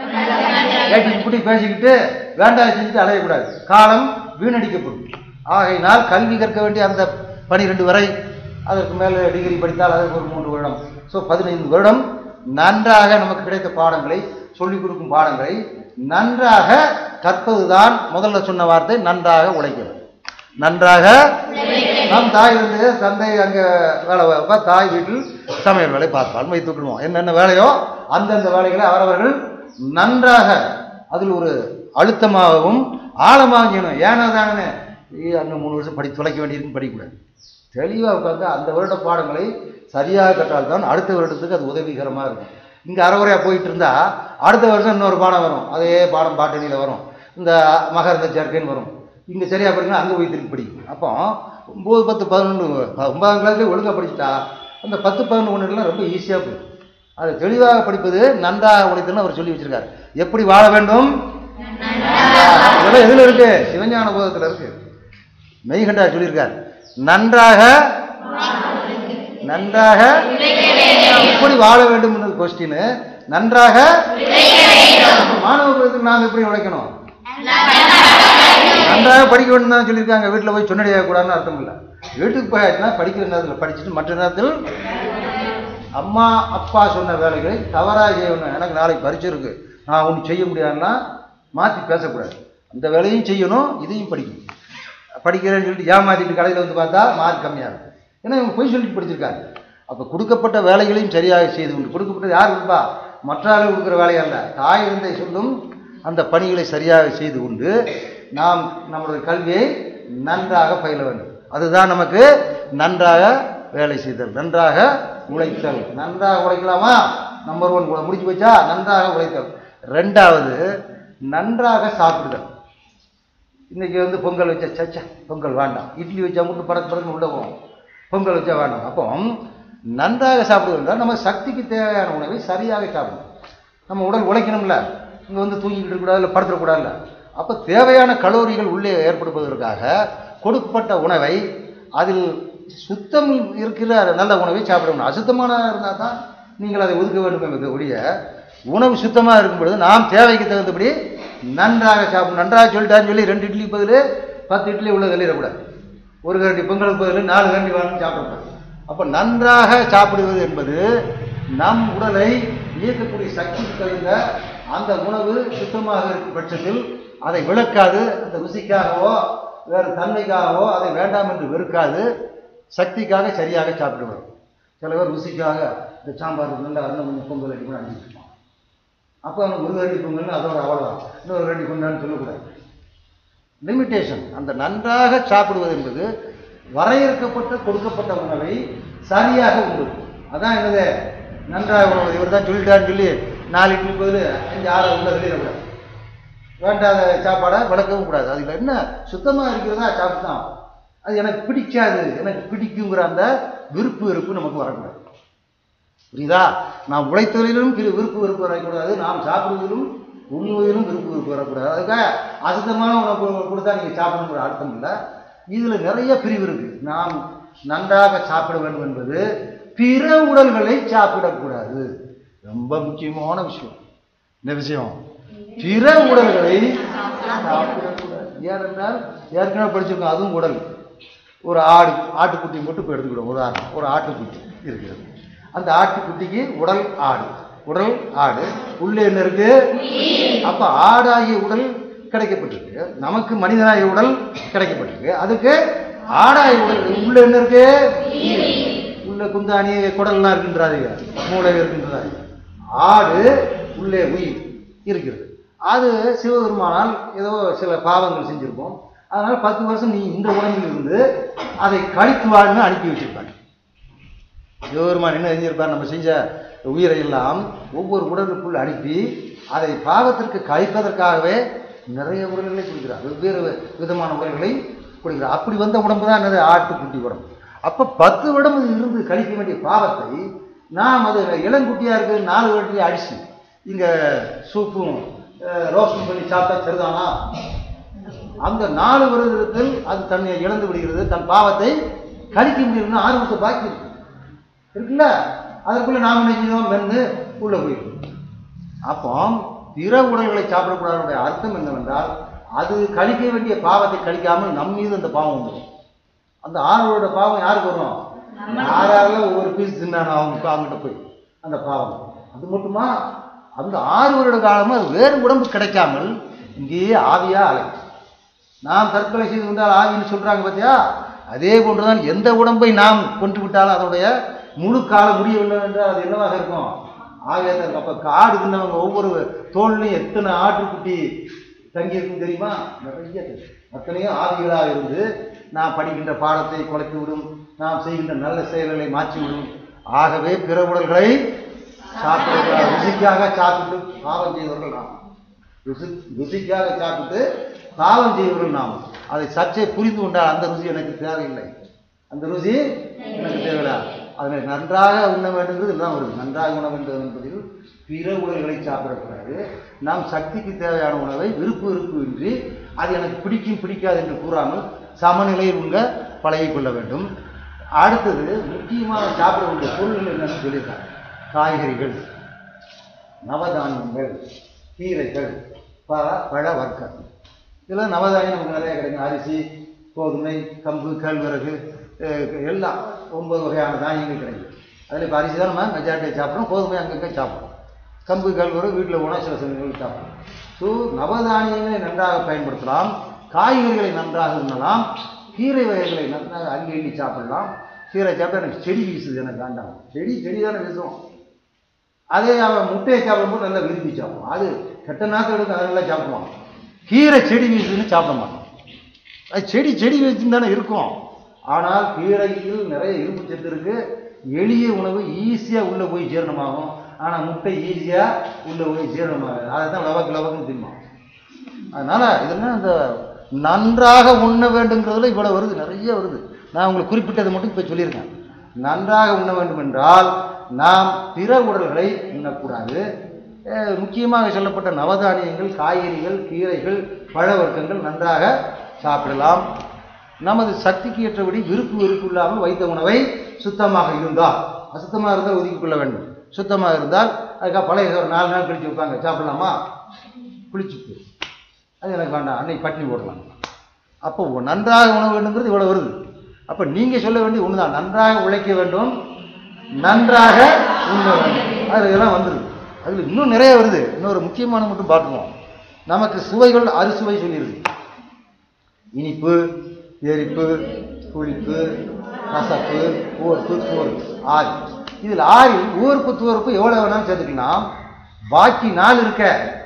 கேட்டு இப்படி பேசிக்கிட்டு வேண்டாம் செஞ்சுட்டு அலையக்கூடாது. காலம் வீணடிக்கப்படும். ஆகையினால் கல்வி கற்க வேண்டிய அந்த பனிரெண்டு வரை, அதற்கு மேலே டிகிரி படித்தால் அதற்கு ஒரு மூன்று வருடம், ஸோ பதினைந்து வருடம் நன்றாக நமக்கு கிடைத்த பாடங்களை, சொல்லிக் கொடுக்கும் பாடங்களை நன்றாக கற்பதுதான் முதல்ல சொன்ன வார்த்தை. நன்றாக உழைக்கிறது. நன்றாக நம் தாய் வந்து தந்தை அங்கே வேலை வைப்பா, தாய் வீட்டில் சமையல் வேலை பார்ப்பால் வைத்து விட்டுருவோம். என்னென்ன வேலையோ அந்தந்த வேலைகளை அவரவர்கள் நன்றாக அதில் ஒரு அழுத்தமாகவும் ஆழமாக செய்யணும். ஏன்னா தானே அங்கே மூணு வருஷம் படி தொலைக்க வேண்டியிருக்குன்னு படிக்கக்கூடாது. தெளிவாக உட்காந்து அந்த வருட பாடங்களை சரியாக கற்றால்தான் அடுத்த வருடத்துக்கு அது உதவிகரமாக இருக்கும். இங்கே அறவுரையாக போயிட்டு இருந்தால் அடுத்த வருஷம் இன்னொரு பாடம் வரும், அதே பாடம் பாட்டணியில் வரும், இந்த மகரந்த சேர்க்கைன்னு வரும். இங்கே சரியாக படிக்கணும், அங்கே போய் திருப்பி படிக்கும். அப்போ ஒம்பது பத்து பதினொன்று ஒன்பதாம் கிளாஸ்லேயே ஒழுங்காக படிச்சுட்டா அந்த பத்து பதினொன்று ஒன்றுலாம் ரொம்ப ஈஸியாக போயிடும். அதை தெளிவாக படிப்பது நன்றாக உழைத்துன்னு அவர் சொல்லி வச்சிருக்காரு. எப்படி வாழ வேண்டும்? இதெல்லாம் எதில் இருக்கு? சிவஞான போதத்தில் இருக்கு. மெய்கண்டா சொல்லியிருக்கார். நன்றாக நன்றாக எப்படி வாழ வேண்டும் என்ற கொஸ்டின். நன்றாக மாணவ பருவத்துக்கு நாம் எப்படி உழைக்கணும்? நன்றாக படிக்க வேண்டும் தான் சொல்லியிருக்காங்க. வீட்டில் போய் சொன்னடியாக கூடாதுன்னு அர்த்தம் இல்லை. வீட்டுக்கு போயாச்சுன்னா படிக்கிற நேரத்தில் படிச்சுட்டு மற்ற நேரத்தில் அம்மா அப்பா சொன்ன வேலைகளை தவறாக செய்யணும். எனக்கு நாளைக்கு பரிச்சை இருக்கு, நான் ஒன்று செய்ய முடியாதுன்னா மாற்றி பேசக்கூடாது. அந்த வேலையும் செய்யணும், இதையும் படிக்கணும். படிக்கிறேன்னு சொல்லிட்டு ஏமாற்றிட்டு கடையில் வந்து பார்த்தா மார்க் கம்மியாக இருக்கும். ஏன்னா இவங்க போய் சொல்லிட்டு படிச்சிருக்காங்க. அப்போ கொடுக்கப்பட்ட வேலைகளையும் சரியாக செய்து கொண்டு, கொடுக்கப்பட்டது யார் கொடுப்பா? மற்ற ஆளுகள் கொடுக்குற வேலையல்ல, தாய் இருந்தை சொல்லும் அந்த பணிகளை சரியாக செய்து கொண்டு நாம் நம்முடைய கல்வியை நன்றாக பயில வேண்டும். அதுதான் நமக்கு நன்றாக வேலை செய்தல், நன்றாக உழைத்தல். நன்றாக உழைக்கலாமா? நம்பர் ஒன் முடிச்சு வச்சா நன்றாக உழைத்தல். ரெண்டாவது நன்றாக சாப்பிடுதல். இன்னைக்கு வந்து பொங்கல் வச்சா சச்சா பொங்கல் வேண்டாம், இட்லி வச்சா மட்டும் படக்கு படக்குன்னு உள்ள போவோம், பொங்கல் வச்சா வேண்டாம். அப்போ நன்றாக சாப்பிடுவதால் நம்ம சக்திக்கு தேவையான உணவை சரியாக சாப்பிடணும். நம்ம உடல் உழைக்கணும்ல, இங்கே வந்து தூங்கிக்கிட்டு இருக்கக்கூடாது, இல்லை படுத்துடக்கூடாதுல்ல. அப்போ தேவையான கலோரிகள் உள்ளே ஏற்படுவதற்காக கொடுக்கப்பட்ட உணவை அதில் சுத்தம் இருக்கிற நல்ல உணவை சாப்பிடணும். அசுத்தமான இருந்தால் தான் நீங்கள் அதை ஒதுக்க வேண்டும். ஒழிய உணவு சுத்தமாக இருக்கும் பொழுது நாம் தேவைக்கு தகுந்தபடி நன்றாக சாப்பிடும். நன்றாக சொல்லிட்டான்னு சொல்லி ரெண்டு இட்லி பதில் பத்து இட்லி உள்ள வெளியிடக்கூடாது. ஒரு கரண்டி பொங்கலுக்கு பதில் நாலு கரண்டி வாங்கி சாப்பிடக்கூடாது. அப்போ நன்றாக சாப்பிடுவது என்பது நம் உடலை இயக்கக்கூடிய சக்திக்கு தகுந்த அந்த உணவு சுத்தமாக இருக்கும் பட்சத்தில் அதை விளக்காது, அந்த ருசிக்காகவோ வேறு தன்மைக்காகவோ அதை வேண்டாம் என்று வெறுக்காது, சக்திக்காக சரியாக சாப்பிடுவார். சில பேர் ருசிக்காக இந்த சாம்பார் நல்ல அண்ணன் கொஞ்சம் பொங்கல் அடிக்கணும் அடிச்சுருப்பான். அப்போ அவனுக்கு ஒரு கரண்டி பொங்கல்னு அதோட அவ்வளோதான், இன்னொரு கரண்டி பொங்கல்னு சொல்லக்கூடாது. லிமிட்டேஷன். அந்த நன்றாக சாப்பிடுவது என்பது வரையறுக்கப்பட்ட கொடுக்கப்பட்ட உணவை சரியாக உண்டு. அதான் என்னது நன்றாக உணவு. இவர் தான் சொல்லிட்டான்னு சொல்லி நாலு இட்லி பதில் அஞ்சு ஆறு உள்ள வெளியிடக்கூடாது. வேண்டாத சாப்பாடை வளர்க்கவும் கூடாது. அதில் என்ன சுத்தமாக இருக்கிறதா சாப்பிட்டு அது எனக்கு பிடிக்காது, எனக்கு பிடிக்குங்கிற அந்த விருப்பு வெறுப்பு நமக்கு வரக்கூடாது. புரியுதா? நாம் உழைத்ததிலும் விருப்பு வெறுப்பு வரக்கூடாது, நாம் சாப்பிடுவதிலும் உண்ணுவதிலும் விருப்பு வெறுப்பு வரக்கூடாது. அதுக்காக அசுத்தமான உணவு கொடுத்தா நீங்கள் சாப்பிடணுங்கிற அர்த்தம் இல்லை. இதில் நிறைய பிரிவு இருக்கு. நாம் நன்றாக சாப்பிட வேண்டும் என்பது பிற உடல்களை சாப்பிடக்கூடாது. ரொம்ப முக்கியமான விஷயம். இந்த விஷயம் பிற உடல்களை சாப்பிடக்கூடாது. ஏனென்றால் ஏற்கனவே படிச்சிருக்கோம், அதுவும் உடல். ஒரு ஆடு ஆட்டுக்குட்டி மட்டும் இப்போ எடுத்துக்கிடும். உதாரணம், ஒரு ஆட்டுக்குட்டி இருக்கிறது. அந்த ஆட்டுக்குட்டிக்கு உடல் ஆடு, உடல் ஆடு, உள்ளே என்ன இருக்கு? அப்ப ஆடாகிய உடல் கிடைக்கப்பட்டிருக்கு, நமக்கு மனிதனாகிய உடல் கிடைக்கப்பட்டிருக்கு. அதுக்கு ஆடாகிய உடல் உள்ள என்ன இருக்கு? உள்ள குந்தாணி குடல்லாம் இருக்கின்றாங்க, மூளை இருக்கின்றாங்க. ஆடு உள்ளே உயிர் இருக்கிறது. அது சிவபெருமானால் ஏதோ சில பாவங்கள் செஞ்சிருப்போம், அதனால பத்து வருஷம் நீ இந்த உடம்பில் இருந்து அதை கழித்து வாழ்ந்து அனுப்பி வச்சிருப்பாங்க. சிவபெருமான் என்ன செஞ்சிருப்பார்? நம்ம செஞ்ச உயிரை எல்லாம் ஒவ்வொரு உடலுக்குள் அனுப்பி அதை பாவத்திற்கு கழிப்பதற்காகவே நிறைய உடல்களை கொடுக்கிறார், வெவ்வேறு விதமான உடல்களை கொடுக்கிறார். அப்படி வந்த உடம்பு தான் என்னது? ஆட்டுக்குட்டி உடம்பு. அப்ப பத்து உடம்பு இருந்து கழிக்க வேண்டிய பாவத்தை நாம் அது இளங்குட்டியா இருக்கு நாலு வருடத்திலே அடிச்சு இங்க சூப்பும் ரோஸ்டும் பண்ணி சாப்பிட்டா சரிதானா? அந்த நாலு வருடத்தில் அது தன்னை இழந்து விடுகிறது, தன் பாவத்தை கழிக்க முடியும்னு ஆர்வத்தை பாக்கி இருக்கு இருக்குல்ல. அதற்குள்ள நாம் என்ன செய்வோம்? மென்னு உள்ள போயிடும். அப்போ பிற உடல்களை சாப்பிடக்கூடாதுடைய அர்த்தம் என்னவென்றால் அது கழிக்க வேண்டிய பாவத்தை கழிக்காமல் நம் மீது அந்த பாவம் வந்துடும். அந்த ஆறுகளோட பாவம் யாருக்கு வரும்? யாராலும் ஒவ்வொரு பீஸ் தின்னான அவங்க அவங்ககிட்ட போய் அந்த பாவம். அது மட்டுமா? அந்த ஆறு வருட காலமும் அது வேறு உடம்பு கிடைக்காமல் இங்கேயே ஆவியா அலைக்கும். நாம் தற்கொலை செய்து கொண்டால் ஆவின்னு சொல்றாங்க பார்த்தியா? அதே போன்றுதான் எந்த உடம்பை நாம் கொண்டு விட்டாலும் அதனுடைய முழு காலம் முடியவில்லை என்றால் அது என்னவாக இருக்கும்? ஆவியாக தான் இருக்கும். அப்போ காடு தின்னவங்க ஒவ்வொரு தோல்லையும் எத்தனை ஆட்டுக்குட்டி தங்கி இருக்கும் தெரியுமா? நிறைய அத்தனையோ ஆவிகளாக இருந்து நாம் படிக்கின்ற பாடத்தை குலைத்து விடும், நாம் செய்கின்ற நல்ல செயல்களை மாற்றிவிடும். ஆகவே பிற உடல்களை சாப்பிட ருசிக்காக சாப்பிட்டு பாவம் செய்தவர்கள் நாம். ருசி ருசிக்காக சாப்பிட்டு பாவம் செய்தவர்கள் நாம். அதை சற்றே புரிந்து கொண்டால் அந்த ருசி எனக்கு தேவையில்லை, அந்த ருசி எனக்கு தேவையில்லை. அதனை நன்றாக உண்ண வேண்டுங்கிறது எல்லாம் வருது. நன்றாக உண வேண்டும் என்பதில் பிற உணவுகளை சாப்பிடக்கூடாது. நாம் சக்திக்கு தேவையான உணவை விருப்பு விருப்பு இன்றி அது எனக்கு பிடிக்கும் பிடிக்காது என்று கூறாமல் சமநிலையில் உள்ள பழகிக் கொள்ள வேண்டும். அடுத்தது முக்கியமாக சாப்பிட வேண்டிய பொருள்கள் என்னன்னு சொல்லியிருக்காங்க. காய்கறிகள், நவதானியங்கள், கீரைகள், பழ பழ வர்க்கம். இதெல்லாம் நவதானியம் நமக்கு நிறைய கிடைக்கும். அரிசி, கோதுமை, கம்பு, கேழ்வரகு எல்லாம் ஒன்பது வகையான தானியங்கள் கிடைக்கும். அதில் இப்போ அரிசி தான் நம்ம மெஜாரிட்டியை சாப்பிட்றோம், கோதுமை அங்கங்கே சாப்பிட்றோம், கம்பு கேழ்வரகு வீட்டில் போனால் சில சமயங்கள் சாப்பிட்றோம். ஸோ நவதானியங்களை நன்றாக பயன்படுத்தலாம், காய்கறிகளை நன்றாக உண்ணலாம், கீரை வகைகளை நன்றாக அள்ளி அள்ளி சாப்பிடலாம். கீரை சாப்பிட்டா எனக்கு செடி வீசுது, எனக்கு வேண்டாம். செடி செடி தானே வீசும். அதே அவன் முட்டையை சாப்பிடும்போது நல்லா விரும்பி சாப்பிடுவோம். அது கெட்ட நாற்று எடுத்து அதை நல்லா சாப்பிடுவான். கீரை செடி வீசுதுன்னு சாப்பிட மாட்டோம். அது செடி செடி வீசுன்னு தானே இருக்கும். ஆனால் கீரையில் நிறைய இரும்பு சத்து இருக்கு. எளிய உணவு ஈஸியாக உள்ளே போய் ஜீரணமாகும். ஆனால் முட்டை ஈஸியாக உள்ளே போய் ஜீரணமாகும். அதை தான் லவக்கு லவக்குன்னு தின்னும். அதனால இதெல்லாம் இந்த நன்றாக உண்ண வேண்டுங்கிறதுல இவ்வளோ வருது, நிறைய வருது. நான் உங்களுக்கு குறிப்பிட்டதை மட்டும் இப்போ சொல்லியிருக்கேன். நன்றாக உண்ண வேண்டும் என்றால் நாம் பிற உடல்களை உண்ணக்கூடாது, முக்கியமாக சொல்லப்பட்ட நவதானியங்கள், காய்கறிகள், கீரைகள், பழ வர்க்கங்கள் நன்றாக சாப்பிடலாம். நமது சக்திக்கு ஏற்றபடி விருப்பு வெறுப்பு இல்லாமல் வைத்த உணவை சுத்தமாக இருந்தால், அசுத்தமாக இருந்தால் ஒதுக்கி கொள்ள வேண்டும். சுத்தமாக இருந்தால் அதுக்காக பழைய ஒரு நாலு நாள் கழிச்சு வைப்பாங்க, சாப்பிடலாமா? குளிச்சுட்டு அது எனக்கு வேண்டாம், அன்னைக்கு பட்டினி போடலாம். அப்போ நன்றாக உணவு வேண்டுங்கிறது இவ்வளோ வருது. அப்போ நீங்கள் சொல்ல வேண்டிய ஒன்று தான், நன்றாக உழைக்க வேண்டும், நன்றாக உண்ண வேண்டும். அது இதெல்லாம் வந்துடுது. அதில் இன்னும் நிறைய வருது. இன்னொரு முக்கியமான மட்டும் பார்த்துக்குவோம். நமக்கு சுவைகள் அறுசுவை சொல்லியிருக்கு. இனிப்பு, எரிப்பு, புளிப்பு, கசப்பு, உவர்ப்பு, துவர்ப்பு, ஆறு. இதில் ஆறில் உவர்ப்பு துவர்ப்பு எவ்வளோ வேணாலும் சேர்த்துக்கலாம். பாக்கி நாலு இருக்க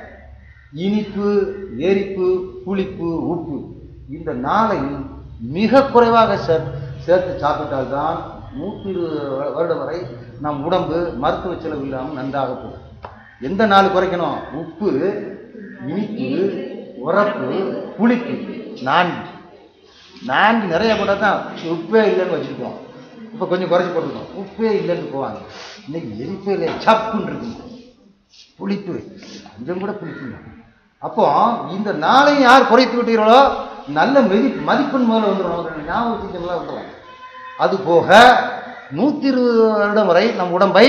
இனிப்பு, எரிப்பு, புளிப்பு, உப்பு, இந்த நாளையும் மிக குறைவாக சேர்த்து சாப்பிட்டால்தான் நூற்றி இருபது வருடம் வரை நம் உடம்பு மருத்துவ செலவு இல்லாமல் நன்றாக போகும். எந்த நாள் குறைக்கணும்? உப்பு, இனிப்பு, உரப்பு, புளிப்பு, நான்கு நான்கு நிறைய போட்டால் தான் உப்பே இல்லைன்னு வச்சுருக்கோம். இப்போ கொஞ்சம் குறைச்சி போட்டுருக்கோம், உப்பே இல்லைன்னு போவாங்க. இன்னைக்கு எரிப்பே இல்லை, சப்புன்னு இருக்குங்க. புளிப்பு கொஞ்சம் கூட புளிப்பு இல்லை. அப்போ இந்த நாளையும் யார் குறைத்து விட்டீர்களோ நல்ல மதி மதிப்பெண் முதல்ல வந்துடும், ஞாபகத்துக்கெல்லாம் வந்துடும். அது போக நூற்றி இருபது வருடம் வரை நம் உடம்பை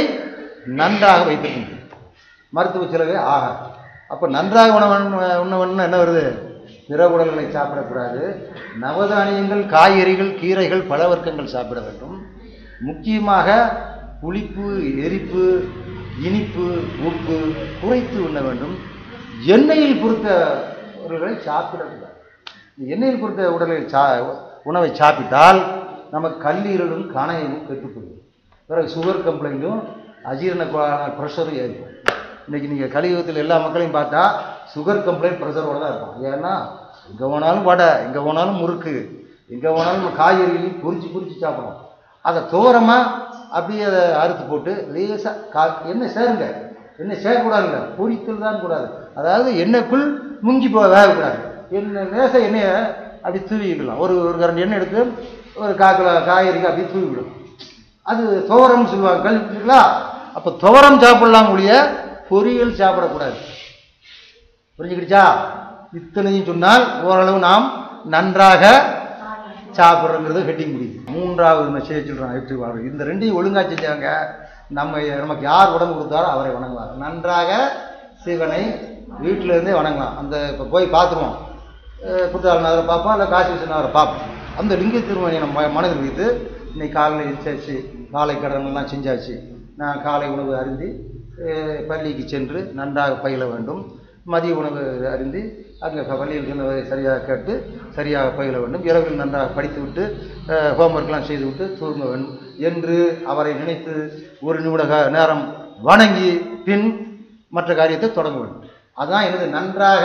நன்றாக வைத்திருக்கின்றது, மருத்துவ செலவே ஆகாது. அப்போ நன்றாக உணவன் உணவன் என்ன வருது? பிற உடல்களை சாப்பிடக்கூடாது. நவதானியங்கள், காய்கறிகள், கீரைகள், பழ வர்க்கங்கள் சாப்பிட வேண்டும். முக்கியமாக புளிப்பு, எரிப்பு, இனிப்பு, உப்பு குறைத்து உண்ண வேண்டும். எண்ணெயில் பொறுத்தவர்களை சாப்பிடக்கூடாது. எண்ணெயில் பொறுத்த உடலை சா உணவை சாப்பிட்டால் நமக்கு கல்லீரலும் கணையமும் கெட்டுப்படும். பிறகு சுகர் கம்ப்ளைண்ட்டும், அஜீரண ப்ரெஷரும் ஏற்படும். இன்றைக்கி நீங்கள் கலியுகத்தில் எல்லா மக்களையும் பார்த்தா சுகர் கம்ப்ளைண்ட் ப்ரெஷரோட தான் இருக்கும். ஏன்னா எங்கே போனாலும் வடை, எங்கே போனாலும் முறுக்கு, எங்கே போனாலும் காய்கறிகளையும் பொரிச்சு பொரிச்சு சாப்பிடும். அதை தோரமாக அப்படியே அதை அறுத்து போட்டு லேசாக கா எண்ணெய் சேருங்க, எண்ணெய் சேர்க்கக்கூடாதுங்க, பொரித்தல் தான் கூடாது. அதாவது எண்ணெய்க்குள் முங்கி போக வேகக்கூடாது. எண்ணெய் லேசாக எண்ணெயை அப்படி தூவிக்கலாம். ஒரு ஒரு கரண்டி எண்ணெய் எடுத்து ஒரு காக்கிலோ காய்கறிக்கு அப்படி தூவிவிடும். அது துவரம்னு சொல்லுவாங்க, கழிச்சுங்களா? அப்போ துவரம் சாப்பிடலாம் ஒழிய பொரியல் சாப்பிடக்கூடாது. புரிஞ்சுக்கிடுச்சா? இத்தனையும் சொன்னால் ஓரளவு நாம் நன்றாக சாப்பிட்றோங்கிறது ஹெட்டிங் முடியுது. மூன்றாவது மெசேஜ் சொல்கிறோம், எப்படி வாழ்றது. இந்த ரெண்டையும் ஒழுங்காக செஞ்சாங்க நம்ம நமக்கு யார் உடம்பு கொடுத்தாரோ அவரை வணங்கலாம். நன்றாக சிவனை வீட்டில் இருந்தே வணங்கலாம். அந்த இப்போ போய் பார்த்துருவோம், புத்தாளநாதரை பார்ப்போம், இல்லை காசி விஸ்வநாதரை பார்ப்போம். அந்த லிங்க திருமணியை நம்ம மனதில் வைத்து இன்னைக்கு காலையில் எழுச்சாச்சு, காலை கடன்லாம் செஞ்சாச்சு, நான் காலை உணவு அருந்தி பள்ளிக்கு சென்று நன்றாக பயில வேண்டும். மதிய உணவு அருந்தி அங்கே பள்ளியில் சொன்னதை சரியாக கேட்டு சரியாக பயில வேண்டும். இரவில் நன்றாக படித்துவிட்டு ஹோம்ஒர்க்லாம் செய்துவிட்டு தூங்க வேண்டும் என்று அவரை நினைத்து ஒரு நிமிட நேரம் வணங்கி பின் மற்ற காரியத்தை தொடங்க வேண்டும். அதுதான் எனது நன்றாக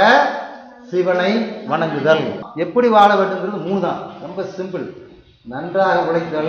சிவனை வணங்குதல். எப்படி வாழ வேண்டும்ங்கிறது மூணு தான், ரொம்ப சிம்பிள். நன்றாக உழைத்தல்,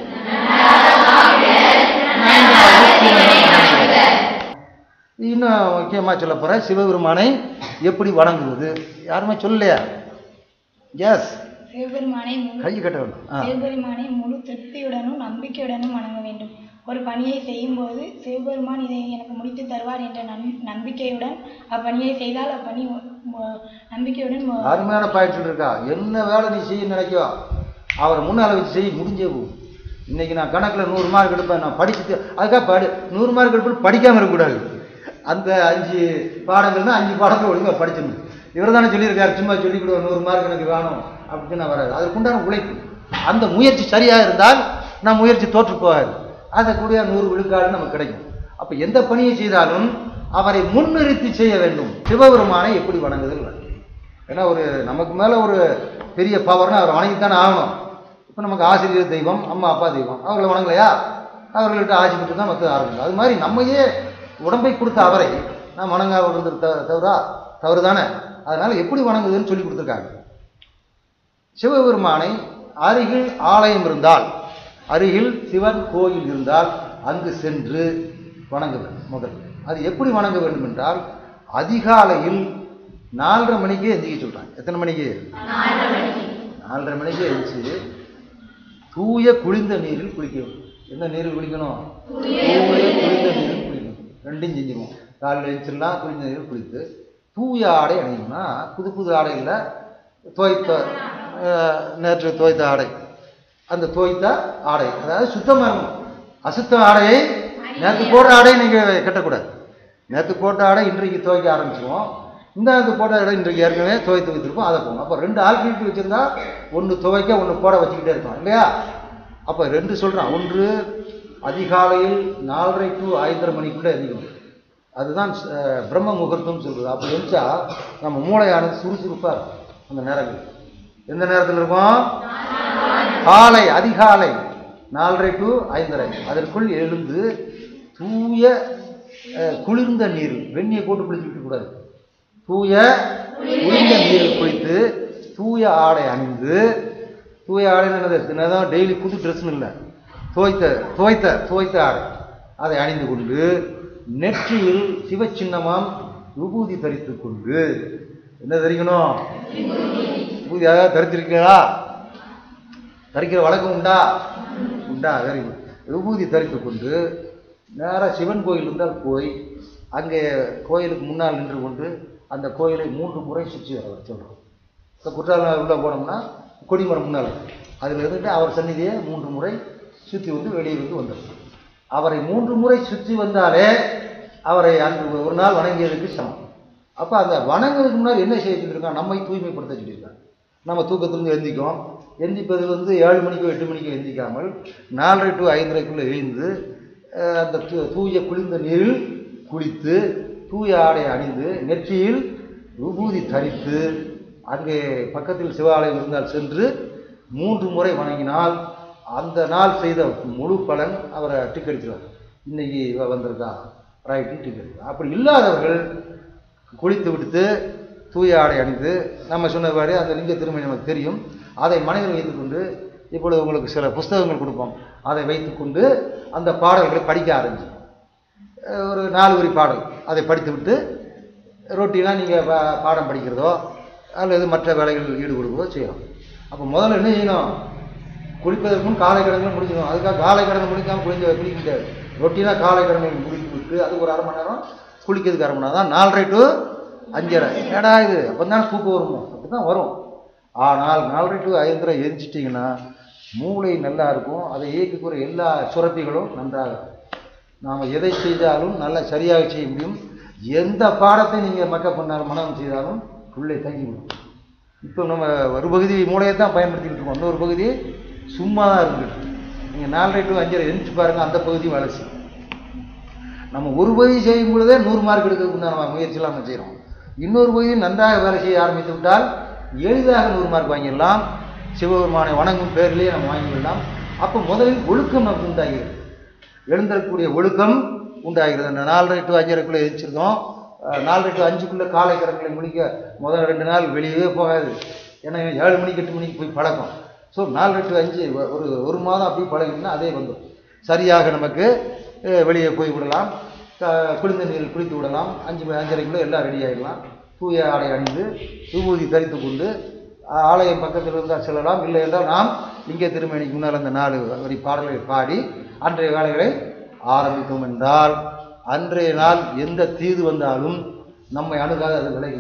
இன்னும் முக்கியமாக சொல்ல போகிறேன், சிவபெருமானை எப்படி வணங்குவது. யாருமே சொல்லலையா? எஸ், சிவபெருமானை கை கட்ட வேண்டும். சிவபெருமானை முழு திருப்தியுடனும் நம்பிக்கையுடனும் வணங்க வேண்டும். ஒரு பணியை செய்யும் போது சிவபெருமான் இதை எனக்கு முடித்து தருவார் என்ற நம்பிக்கையுடன் அப்பணியை செய்தால் அப்பணி நம்பிக்கையுடன். அருமையான பாயிண்ட் இருக்கா? என்ன வேலை நீ செய்ய நினைக்கோ அவரை முன்னால் வச்சு செய்ய முடிஞ்சே போகும். இன்னைக்கு நான் கணக்கில் நூறு மார்க் எடுப்பேன், நான் படிச்சுட்டு அதுக்காக படி நூறு மார்க் எடுப்பேன் படிக்காமல் இருக்கக்கூடாது. அந்த அஞ்சு பாடங்கள்னா அஞ்சு பாடங்கள் ஒழுங்காக படிச்சிடணும். இவர் தானே சொல்லியிருக்காரு, சும்மா சொல்லிவிடுவோம் நூறு மார்க் எனக்கு வேணும் அப்படின்னு வராது. அதற்குண்டான உழைப்பு, அந்த முயற்சி சரியாக இருந்தால் நான் முயற்சி தோற்று போகாது. அதை கூட நூறு விழுக்காடு நமக்கு கிடைக்கும். அப்போ எந்த பணியை செய்தாலும் அவரை முன்னிறுத்தி செய்ய வேண்டும். சிவபெருமானை எப்படி வணங்குதல்? ஏன்னா ஒரு நமக்கு மேலே ஒரு பெரிய பவர்னா அவரை வணங்கித்தானே ஆகணும். இப்போ நமக்கு ஆசிரியர் தெய்வம், அம்மா அப்பா தெய்வம், அவர்களை வணங்கலையா? அவர்கள்ட்ட ஆட்சி பெற்று தான் மற்ற ஆரம்பிக்கும். அது மாதிரி நம்மையே உடம்பை கொடுத்த அவரை நான் வணங்க விழுந்து தவறா தவறு தானே. அதனால் எப்படி வணங்குதுன்னு சொல்லி கொடுத்துருக்காங்க. சிவபெருமானை அருகில் ஆலயம் இருந்தால், அருகில் சிவன் கோயில் இருந்தால் அங்கு சென்று வணங்க வேண்டும். முதல் அது எப்படி வணங்க வேண்டும் என்றால், அதிகாலையில் நாலரை மணிக்கே எந்திரிக்க சொல்கிறாங்க. எத்தனை மணிக்கு? நாலரை மணிக்கு எழுந்துச்சு தூய குளிர்ந்த நீரில் குளிக்க வேண்டும். என்ன நீரில் குளிக்கணும்? தூய குளிர்ந்த நீரில் குளிக்கணும். ரெண்டையும் செஞ்சிருவோம். காலையில் எழுந்திரிலாம் குளிந்த நீர் குளித்து தூய ஆடை அணியணும்னா புது புது ஆடையில் துவைத்த நேற்று துவைத்த ஆடை, அந்த துவைத்த ஆடை அதாவது சுத்தமாக இருக்கணும். அசுத்த ஆடையை நேற்று போடுற ஆடையை நீங்கள் கட்டக்கூடாது. நேற்று போட்ட ஆடை இன்றைக்கு துவைக்க ஆரம்பிச்சிடுவோம். இந்த நேரத்து போட்ட ஆடை இன்றைக்கு ஏற்கனவே துவைத்து வைத்திருப்போம், அதை போகணும். அப்போ ரெண்டு ஆல்டர்னேட்டிவ் வச்சுருந்தா ஒன்று துவைக்க ஒன்று போட வச்சுக்கிட்டே இருக்கோம் இல்லையா? அப்போ ரெண்டு சொல்கிறான். ஒன்று அதிகாலையில் நாலரை டு ஐந்தரை மணிக்குள்ளே எந்திக்கணும். அதுதான் பிரம்ம முகூர்த்தம் சொல்கிறது. அப்போ எழுந்தா நம்ம மூளையானது சுறுசுறுப்பாக இருக்கும். அந்த நேரங்கள் எந்த நேரத்தில் இருக்கும்? காலை அதிகாலை நாலரை டு ஐந்தரை அதற்குள் எழுந்து தூய குளிர்ந்த நீர், வெந்நியை போட்டு குளிச்சுக்கிட்டு கூடாது, தூய குளிர்ந்த நீரில் குளித்து தூய ஆடை அணிந்து, தூய ஆடை என்னதான் டெய்லி புது ட்ரெஸ்ன்னு இல்லை, துவைத்த துவைத்த துவைத்த ஆடை அதை அணிந்து கொண்டு நெற்றியில் சிவச்சின்னமாம் விபூதி தரித்து கொண்டு, என்ன தரிக்கணும்? விபூதியாக தரித்திருக்கீங்களா? தரிக்கிற வழக்கம் உண்டா? உண்டா? Very good. விபூதி தரித்து கொண்டு நேராக சிவன் கோயில் இருந்தால் போய் அங்கே கோயிலுக்கு முன்னால் நின்று கொண்டு அந்த கோயிலை மூன்று முறை சுற்றி வர சொல்கிறோம். இப்போ குற்றாலம் உள்ளே போனோம்னா கொடிமரம் முன்னால் அதில் இருந்துட்டு அவர் சந்நிதியை மூன்று முறை சுற்றி வந்து வெளியே வந்து வந்துடும். அவரை மூன்று முறை சுற்றி வந்தாலே அவரை அன்று ஒரு நாள் வணங்கியதுக்கு சமம். அப்போ அந்த வணங்குறதுக்கு முன்னாடி என்ன செய்ய சொல்லியிருக்கான்? நம்மை தூய்மைப்படுத்த சொல்லியிருக்காங்க. நம்ம தூக்கத்திலிருந்து எழுந்திக்கும். எந்திப்பது வந்து ஏழு மணிக்கோ எட்டு மணிக்கோ எந்திக்காமல் நாலரை டு ஐந்தரைக்குள்ளே எழுந்து அந்த தூ தூய குளிர்ந்த நீரில் குளித்து தூய ஆடை அணிந்து நெற்றியில் விபூதி தரித்து அங்கே பக்கத்தில் சிவாலயம் இருந்தால் சென்று மூன்று முறை வணங்கினால் அந்த நாள் செய்த முழு பலன் அவரை டிக்கெடுக்கிறார். இன்னைக்கு வந்திருக்கா ரைட்டு டிக்கெட். அப்படி இல்லாதவர்கள் குளித்து விடுத்து தூய ஆடை அணிந்து நம்ம சொன்னவாறு அந்த லிங்க திருமணி நமக்கு தெரியும், அதை மனதில் வைத்துக்கொண்டு இப்பொழுது உங்களுக்கு சில புஸ்தகங்கள் கொடுப்போம், அதை வைத்துக்கொண்டு அந்த பாடல்களை படிக்க ஆரம்பிச்சு ஒரு நாலு வரி பாடல் அதை படித்து விட்டு ரொட்டீனாக நீங்கள் பாடம் படிக்கிறதோ அல்லது மற்ற வேலைகளில் ஈடுபடுவதோ செய்யலாம். அப்போ முதல்ல என்ன செய்யணும்? குளிப்பதற்கு முன் காலை கடன்கள் முடிக்கணும். அதுக்காக காலை கடனை முடிக்காமல் குளிக்க குளிக்கிட்டு ரொட்டீனாக காலை கடன்கள் முடித்து விட்டு அதுக்கு ஒரு அரை மணி நேரம் குளிக்கிறதுக்கு அரை மணி நேரம் தான் நாலரை டு அஞ்சரை. ஏடா இது அப்போ தானே தூக்கம் வருமோ? அப்படி தான் வரும். ஆனால் நாலரை டு ஐந்தரை எரிச்சிட்டிங்கன்னா மூளை நல்லா இருக்கும், அதை இயக்கக்கூடிய எல்லா சுரப்பிகளும் நன்றாக இருக்கும். நாம் எதை செய்தாலும் நல்லா சரியாக செய்ய முடியும். எந்த பாடத்தை நீங்கள் மக்கப் பண்ணாலும் மனம் செய்தாலும் உள்ளே தங்கிவிடும். இப்போ நம்ம ஒரு பகுதி மூளையை தான் பயன்படுத்திக்கிட்டு இருக்கோம், இன்னொரு பகுதி சும்மா தான் இருந்துட்டு. நீங்கள் நாலரை டு அஞ்சரை எரிஞ்சு பாருங்கள், அந்த பகுதி வேலை செய்யும். நம்ம ஒரு பகுதி செய்யும் பொழுதே நூறு மார்க் எடுக்கிறதுக்கு தான் நம்ம முயற்சியெல்லாம் நம்ம செய்கிறோம். இன்னொரு பகுதி நன்றாக வேலை செய்ய ஆரம்பித்து விட்டால் எளிதாக நூறு மார்க் வாங்கிடலாம். சிவபெருமானை வணங்கும் பேரிலேயே நம்ம வாங்கிவிடலாம். அப்போ முதலில் ஒழுக்கம் நமக்கு உண்டாகிறது, எழுந்திருக்கக்கூடிய ஒழுக்கம் உண்டாகிறது. அந்த நாலரை டு அஞ்சரைக்குள்ளே எரிச்சிருக்கோம். நாலரை டு அஞ்சுக்குள்ளே காலை கடன்களை முடிக்க முதல் ரெண்டு நாள் வெளியவே போகாது. ஏன்னா ஏழு மணிக்கு எட்டு மணிக்கு போய் பழக்கம். ஸோ நாலரை டு அஞ்சு ஒரு ஒரு மாதம் அப்படியே பழகினா அதே வந்துடும். சரியாக நமக்கு வெளியே போய் விடலாம், குளிர்ந்த நீரில் குளித்து விடலாம். அஞ்சு அஞ்சரைக்குள்ளே எல்லாம் ரெடி ஆகிடலாம். தூய ஆடை அணிந்து விபூதி தரித்து கொண்டு ஆலயம் பக்கத்தில் இருந்தால் செல்லலாம். இல்லை என்றால் நாம் லிங்க திருமணிக்கு முன்னால் அந்த நாலு வரி பாடல்களை பாடி அன்றைய வேலைகளை ஆரம்பித்தோம் என்றால் அன்றைய நாள் எந்த தீது வந்தாலும் நம்மை அணுகாத அது விலகி.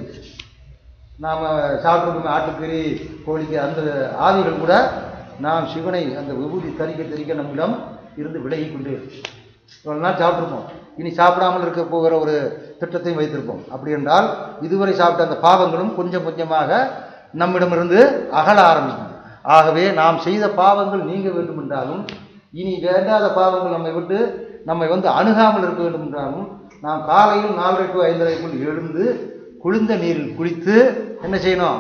நாம் சாப்பிட்ருக்கோமே ஆட்டுக்கறி கோழிக்கு அந்த ஆவிகள் கூட நாம் சிவனை அந்த விபூதி தரிக்க தரிக்க நம்மிடம் இருந்து விலகி கொண்டு இவ்வளோ நாள் சாப்பிட்ருப்போம், இனி சாப்பிடாமல் இருக்க போகிற ஒரு திட்டத்தையும் வைத்திருப்போம். அப்படி என்றால் இதுவரை சாப்பிட்ட அந்த பாவங்களும் கொஞ்சம் கொஞ்சமாக நம்மிடமிருந்து அகல ஆரம்பிக்கும். ஆகவே நாம் செய்த பாவங்கள் நீங்க வேண்டும் என்றாலும் இனி வேண்டாத பாவங்கள் நம்மை விட்டு நம்மை வந்து அணுகாமல் இருக்க வேண்டும் என்றாலும் நாம் காலையில் நாலரை டு ஐந்தரைக்குள் எழுந்து குளிர்ந்த நீரில் குளித்து என்ன செய்யணும்?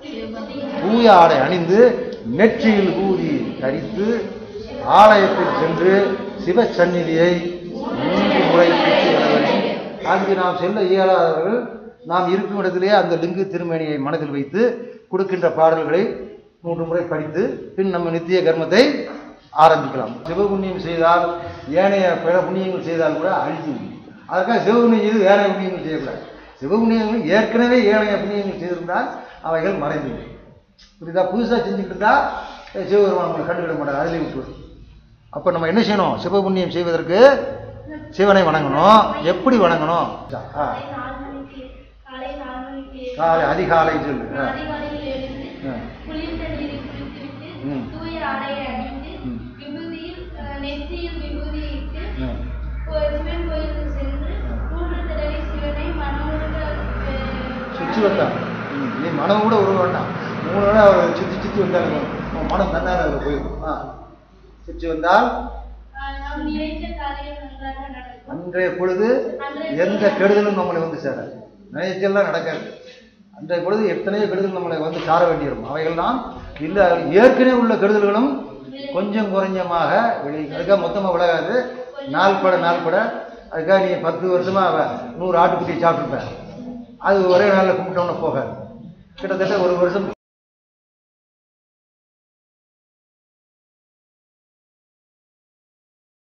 தூய ஆடை அணிந்து நெற்றியில் ஊதி தரித்து ஆலயத்தில் சென்று சிவ சந்நிதியை மூன்று முறை சுற்றி வர வேண்டும். அங்கு நாம் செல்ல இயலாதவர்கள் நாம் இருக்கும் இடத்திலேயே அந்த லிங்கு திருமேனியை மனதில் வைத்து கொடுக்கின்ற பாடல்களை மூன்று முறை படித்து பின் நம்ம நித்திய கர்மத்தை ஆரம்பிக்கலாம். சிவபுண்ணியம் செய்தால் ஏனைய பிற புண்ணியங்கள் செய்தால் கூட அழிஞ்சு. அதுக்காக சிவபுண்ணியம் செய்து ஏனைய புண்ணியங்கள் செய்யக்கூடாது. சிவபுண்ணியங்கள் ஏற்கனவே ஏனைய புண்ணியங்கள் செய்திருந்தால் அவைகள் மறைந்து. புரியுதா? புதுசாக செஞ்சுக்கிட்டு இருந்தால் சிவபெருமான் நம்மளை கண்டுவிட மாட்டார், அதிலே விட்டுவிடும். அப்போ நம்ம என்ன செய்யணும்? சிவபுண்ணியம் செய்வதற்கு சிவனை வணங்கணும். எப்படி வணங்கணும்? ஆ. காலை அதிகாலை சொல்லு. ஆ. ஆ. ம். ம். சுற்றி வந்தான். நீ மனம் கூட உருவ வேண்டாம். மூணு நாள் அவர் சுற்றி சுற்றி வந்தாங்க. மனம் தன்னால அவர் போயிடும். ஆ. சுற்றி வந்தால் அன்றைய பொழுது எந்த கெடுதலும் நம்மளை வந்து சேராது. நினைச்செல்லாம் நடக்காது. அன்றைய பொழுது எத்தனையோ கெடுதல் நம்மளை வந்து சார வேண்டியிருக்கும். அவைகள் தான் இல்லை, ஏற்கனவே உள்ள கெடுதல்களும் கொஞ்சம் குறைஞ்சமாக விளை. அதுக்காக மொத்தமாக விலகாது. நாள்பட நாள்பட அதுக்காக நீ பத்து வருஷமா நூறு ஆட்டுக்குட்டியை சாப்பிட்டுருப்ப. அது ஒரே நாளில் கும்பிட்டோம்னா போகாது. கிட்டத்தட்ட ஒரு வருஷம்